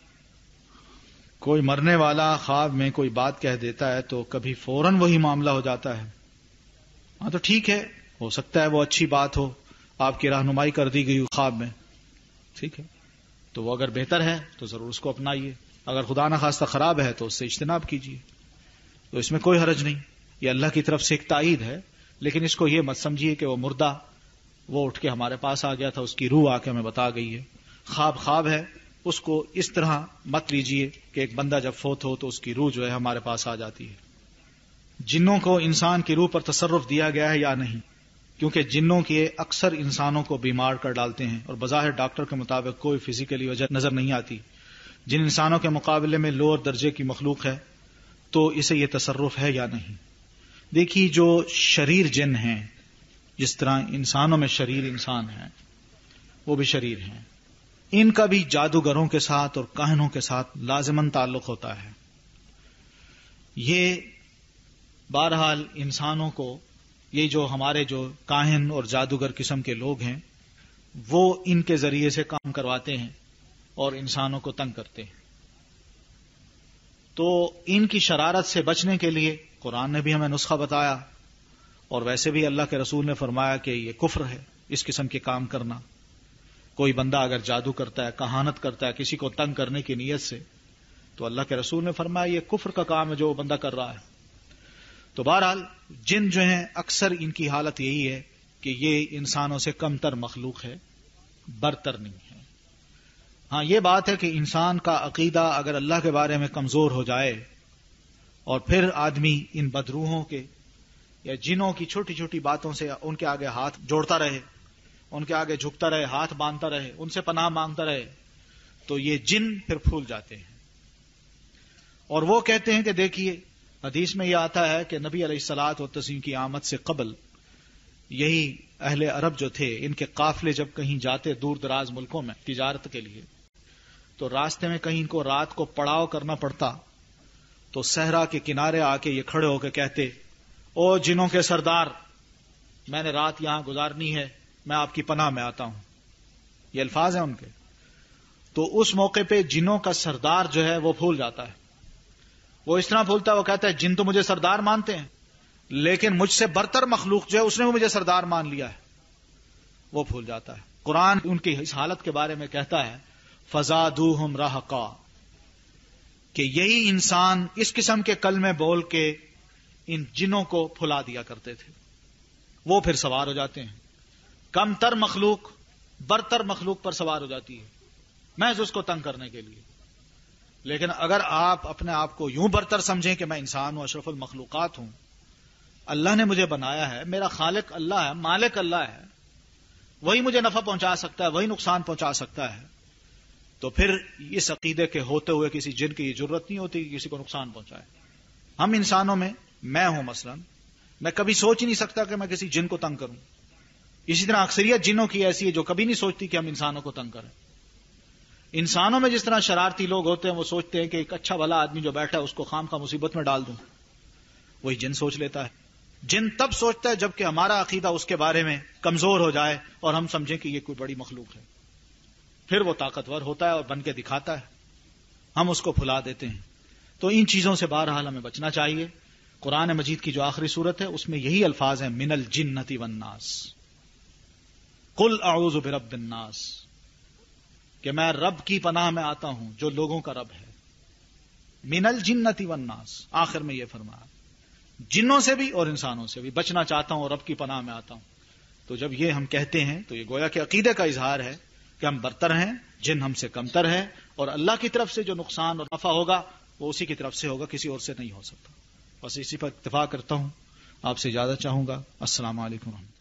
کوئی مرنے والا خواب میں کوئی بات کہہ دیتا ہے تو کبھی فوراً وہی معاملہ ہو جاتا ہے. ہاں تو ٹھیک ہے، ہو سکتا ہے وہ اچھی بات ہو، آپ کی رہنمائی کر دی گئی ہو خواب میں، ٹھیک ہے، تو وہ اگر بہتر ہے تو ضرور اس کو اپنائیے. اگر خدا نخواستہ خراب ہے تو اس سے اجتناب کیجیے. تو اس میں کوئی حرج نہیں. یہ اللہ کی طرف سے ایک تائید ہے، لیکن اس کو یہ مت سمجھیے کہ وہ مردہ وہ اٹھ کے ہمارے پاس آ گیا تھا، اس کی روح آ کے ہمیں بتا گئی ہے. خواب خواب ہے، اس کو اس طرح مت لیجئے کہ ایک بندہ جب فوت ہو تو اس کی روح جو ہے ہمارے پاس آ جاتی ہے. جنوں کو انسان کی روح پر تصرف دیا گیا ہے یا نہیں؟ کیونکہ جنوں کے اکثر انسانوں کو بیمار کر ڈالتے ہیں اور بظاہر ڈاکٹر کے مطابق کوئی فزیکلی وجہ نظر نہیں آتی. جن انسانوں کے مقابلے میں لوور درجے کی مخلوق ہے تو اسے یہ تصرف ہے یا نہیں؟ دیکھیے جو شریر جن ہیں، جس طرح انسانوں میں شریر انسان ہیں وہ بھی شریر ہیں، ان کا بھی جادوگروں کے ساتھ اور کاہنوں کے ساتھ لازماً تعلق ہوتا ہے. یہ بہرحال انسانوں کو، یہ جو ہمارے جو کاہن اور جادوگر قسم کے لوگ ہیں وہ ان کے ذریعے سے کام کرواتے ہیں اور انسانوں کو تنگ کرتے ہیں. تو ان کی شرارت سے بچنے کے لیے قرآن نے بھی ہمیں نسخہ بتایا، اور ویسے بھی اللہ کے رسول نے فرمایا کہ یہ کفر ہے اس قسم کے کام کرنا. کوئی بندہ اگر جادو کرتا ہے، کہانت کرتا ہے کسی کو تنگ کرنے کی نیت سے، تو اللہ کے رسول نے فرمایا یہ کفر کا کام ہے جو وہ بندہ کر رہا ہے. تو بہرحال جن جو ہیں اکثر ان کی حالت یہی ہے کہ یہ انسانوں سے کمتر مخلوق ہے، برتر نہیں ہے. ہاں یہ بات ہے کہ انسان کا عقیدہ اگر اللہ کے بارے میں کمزور ہو جائے اور پھر آدمی ان بدروحوں کے یا جنوں کی چھوٹی چھوٹی باتوں سے ان کے آگے ہاتھ جوڑتا رہے، ان کے آگے جھکتا رہے، ہاتھ باندھتا رہے، ان سے پناہ مانگتا رہے، تو یہ جن پھر پھول جاتے ہیں. اور وہ کہتے ہیں کہ دیکھیے حدیث میں یہ آتا ہے کہ نبی علیہ الصلوۃ والتسلیم کی آمد سے قبل یہی اہل عرب جو تھے، ان کے قافلے جب کہیں جاتے دور دراز ملکوں میں تجارت کے لیے، تو راستے میں کہیں ان کو رات کو پڑاؤ کرنا پڑتا تو صحرا کے کنارے آ کے یہ کھڑے ہو کے کہتے، او جنوں کے سردار، میں نے رات یہاں گزارنی ہے، میں آپ کی پناہ میں آتا ہوں. یہ الفاظ ہیں ان کے. تو اس موقع پہ جنوں کا سردار جو ہے وہ پھول جاتا ہے. وہ اس طرح پھولتا ہے، وہ کہتا ہے جن تو مجھے سردار مانتے ہیں لیکن مجھ سے برتر مخلوق جو ہے اس نے بھی مجھے سردار مان لیا ہے. وہ پھول جاتا ہے. قرآن ان کی اس حالت کے بارے میں کہتا ہے فزادوہم رہقا، کہ یہی انسان اس قسم کے کلمے بول کے ان جنوں کو پھلا دیا کرتے تھے. وہ پھر سوار ہو جاتے ہیں. کم تر مخلوق برتر مخلوق پر سوار ہو جاتی ہے محض اس کو تنگ کرنے کے لیے. لیکن اگر آپ اپنے آپ کو یوں برتر سمجھیں کہ میں انسان ہوں، اشرف المخلوقات ہوں، اللہ نے مجھے بنایا ہے، میرا خالق اللہ ہے، مالک اللہ ہے، وہی مجھے نفع پہنچا سکتا ہے، وہی نقصان پہنچا سکتا ہے، تو پھر اس عقیدے کے ہوتے ہوئے کسی جن کی یہ ضرورت نہیں ہوتی کہ کسی کو نقصان پہنچائے. ہم انسانوں میں میں ہوں مثلا، میں کبھی سوچ ہی نہیں سکتا کہ میں کسی جن کو تنگ کروں. اسی طرح اکثریت جنوں کی ایسی ہے جو کبھی نہیں سوچتی کہ ہم انسانوں کو تنگ کریں. انسانوں میں جس طرح شرارتی لوگ ہوتے ہیں وہ سوچتے ہیں کہ ایک اچھا بھلا آدمی جو بیٹھا ہے اس کو خام خواہ مصیبت میں ڈال دوں، وہی جن سوچ لیتا ہے. جن تب سوچتا ہے جبکہ ہمارا عقیدہ اس کے بارے میں کمزور ہو جائے اور ہم سمجھیں کہ یہ کوئی بڑی مخلوق ہے. پھر وہ طاقتور ہوتا ہے اور بن کے دکھاتا ہے، ہم اس کو پھلا دیتے ہیں. تو ان چیزوں سے بہرحال ہمیں بچنا چاہیے. قرآن مجید کی جو آخری صورت ہے اس میں یہی الفاظ ہیں من الجنۃ والناس، قل اعوذ برب الناس، کہ میں رب کی پناہ میں آتا ہوں جو لوگوں کا رب ہے. من الجنۃ والناس، آخر میں یہ فرمایا جنوں سے بھی اور انسانوں سے بھی بچنا چاہتا ہوں اور رب کی پناہ میں آتا ہوں. تو جب یہ ہم کہتے ہیں تو یہ گویا کہ عقیدے کا اظہار ہے کہ ہم برتر ہیں، جن ہم سے کمتر ہے، اور اللہ کی طرف سے جو نقصان اور نفع ہوگا وہ اسی کی طرف سے ہوگا، کسی اور سے نہیں ہو سکتا. بس اسی پر اتفاق کرتا ہوں، آپ سے اجازت چاہوں گا. السلام علیکم ورحمۃ اللہ.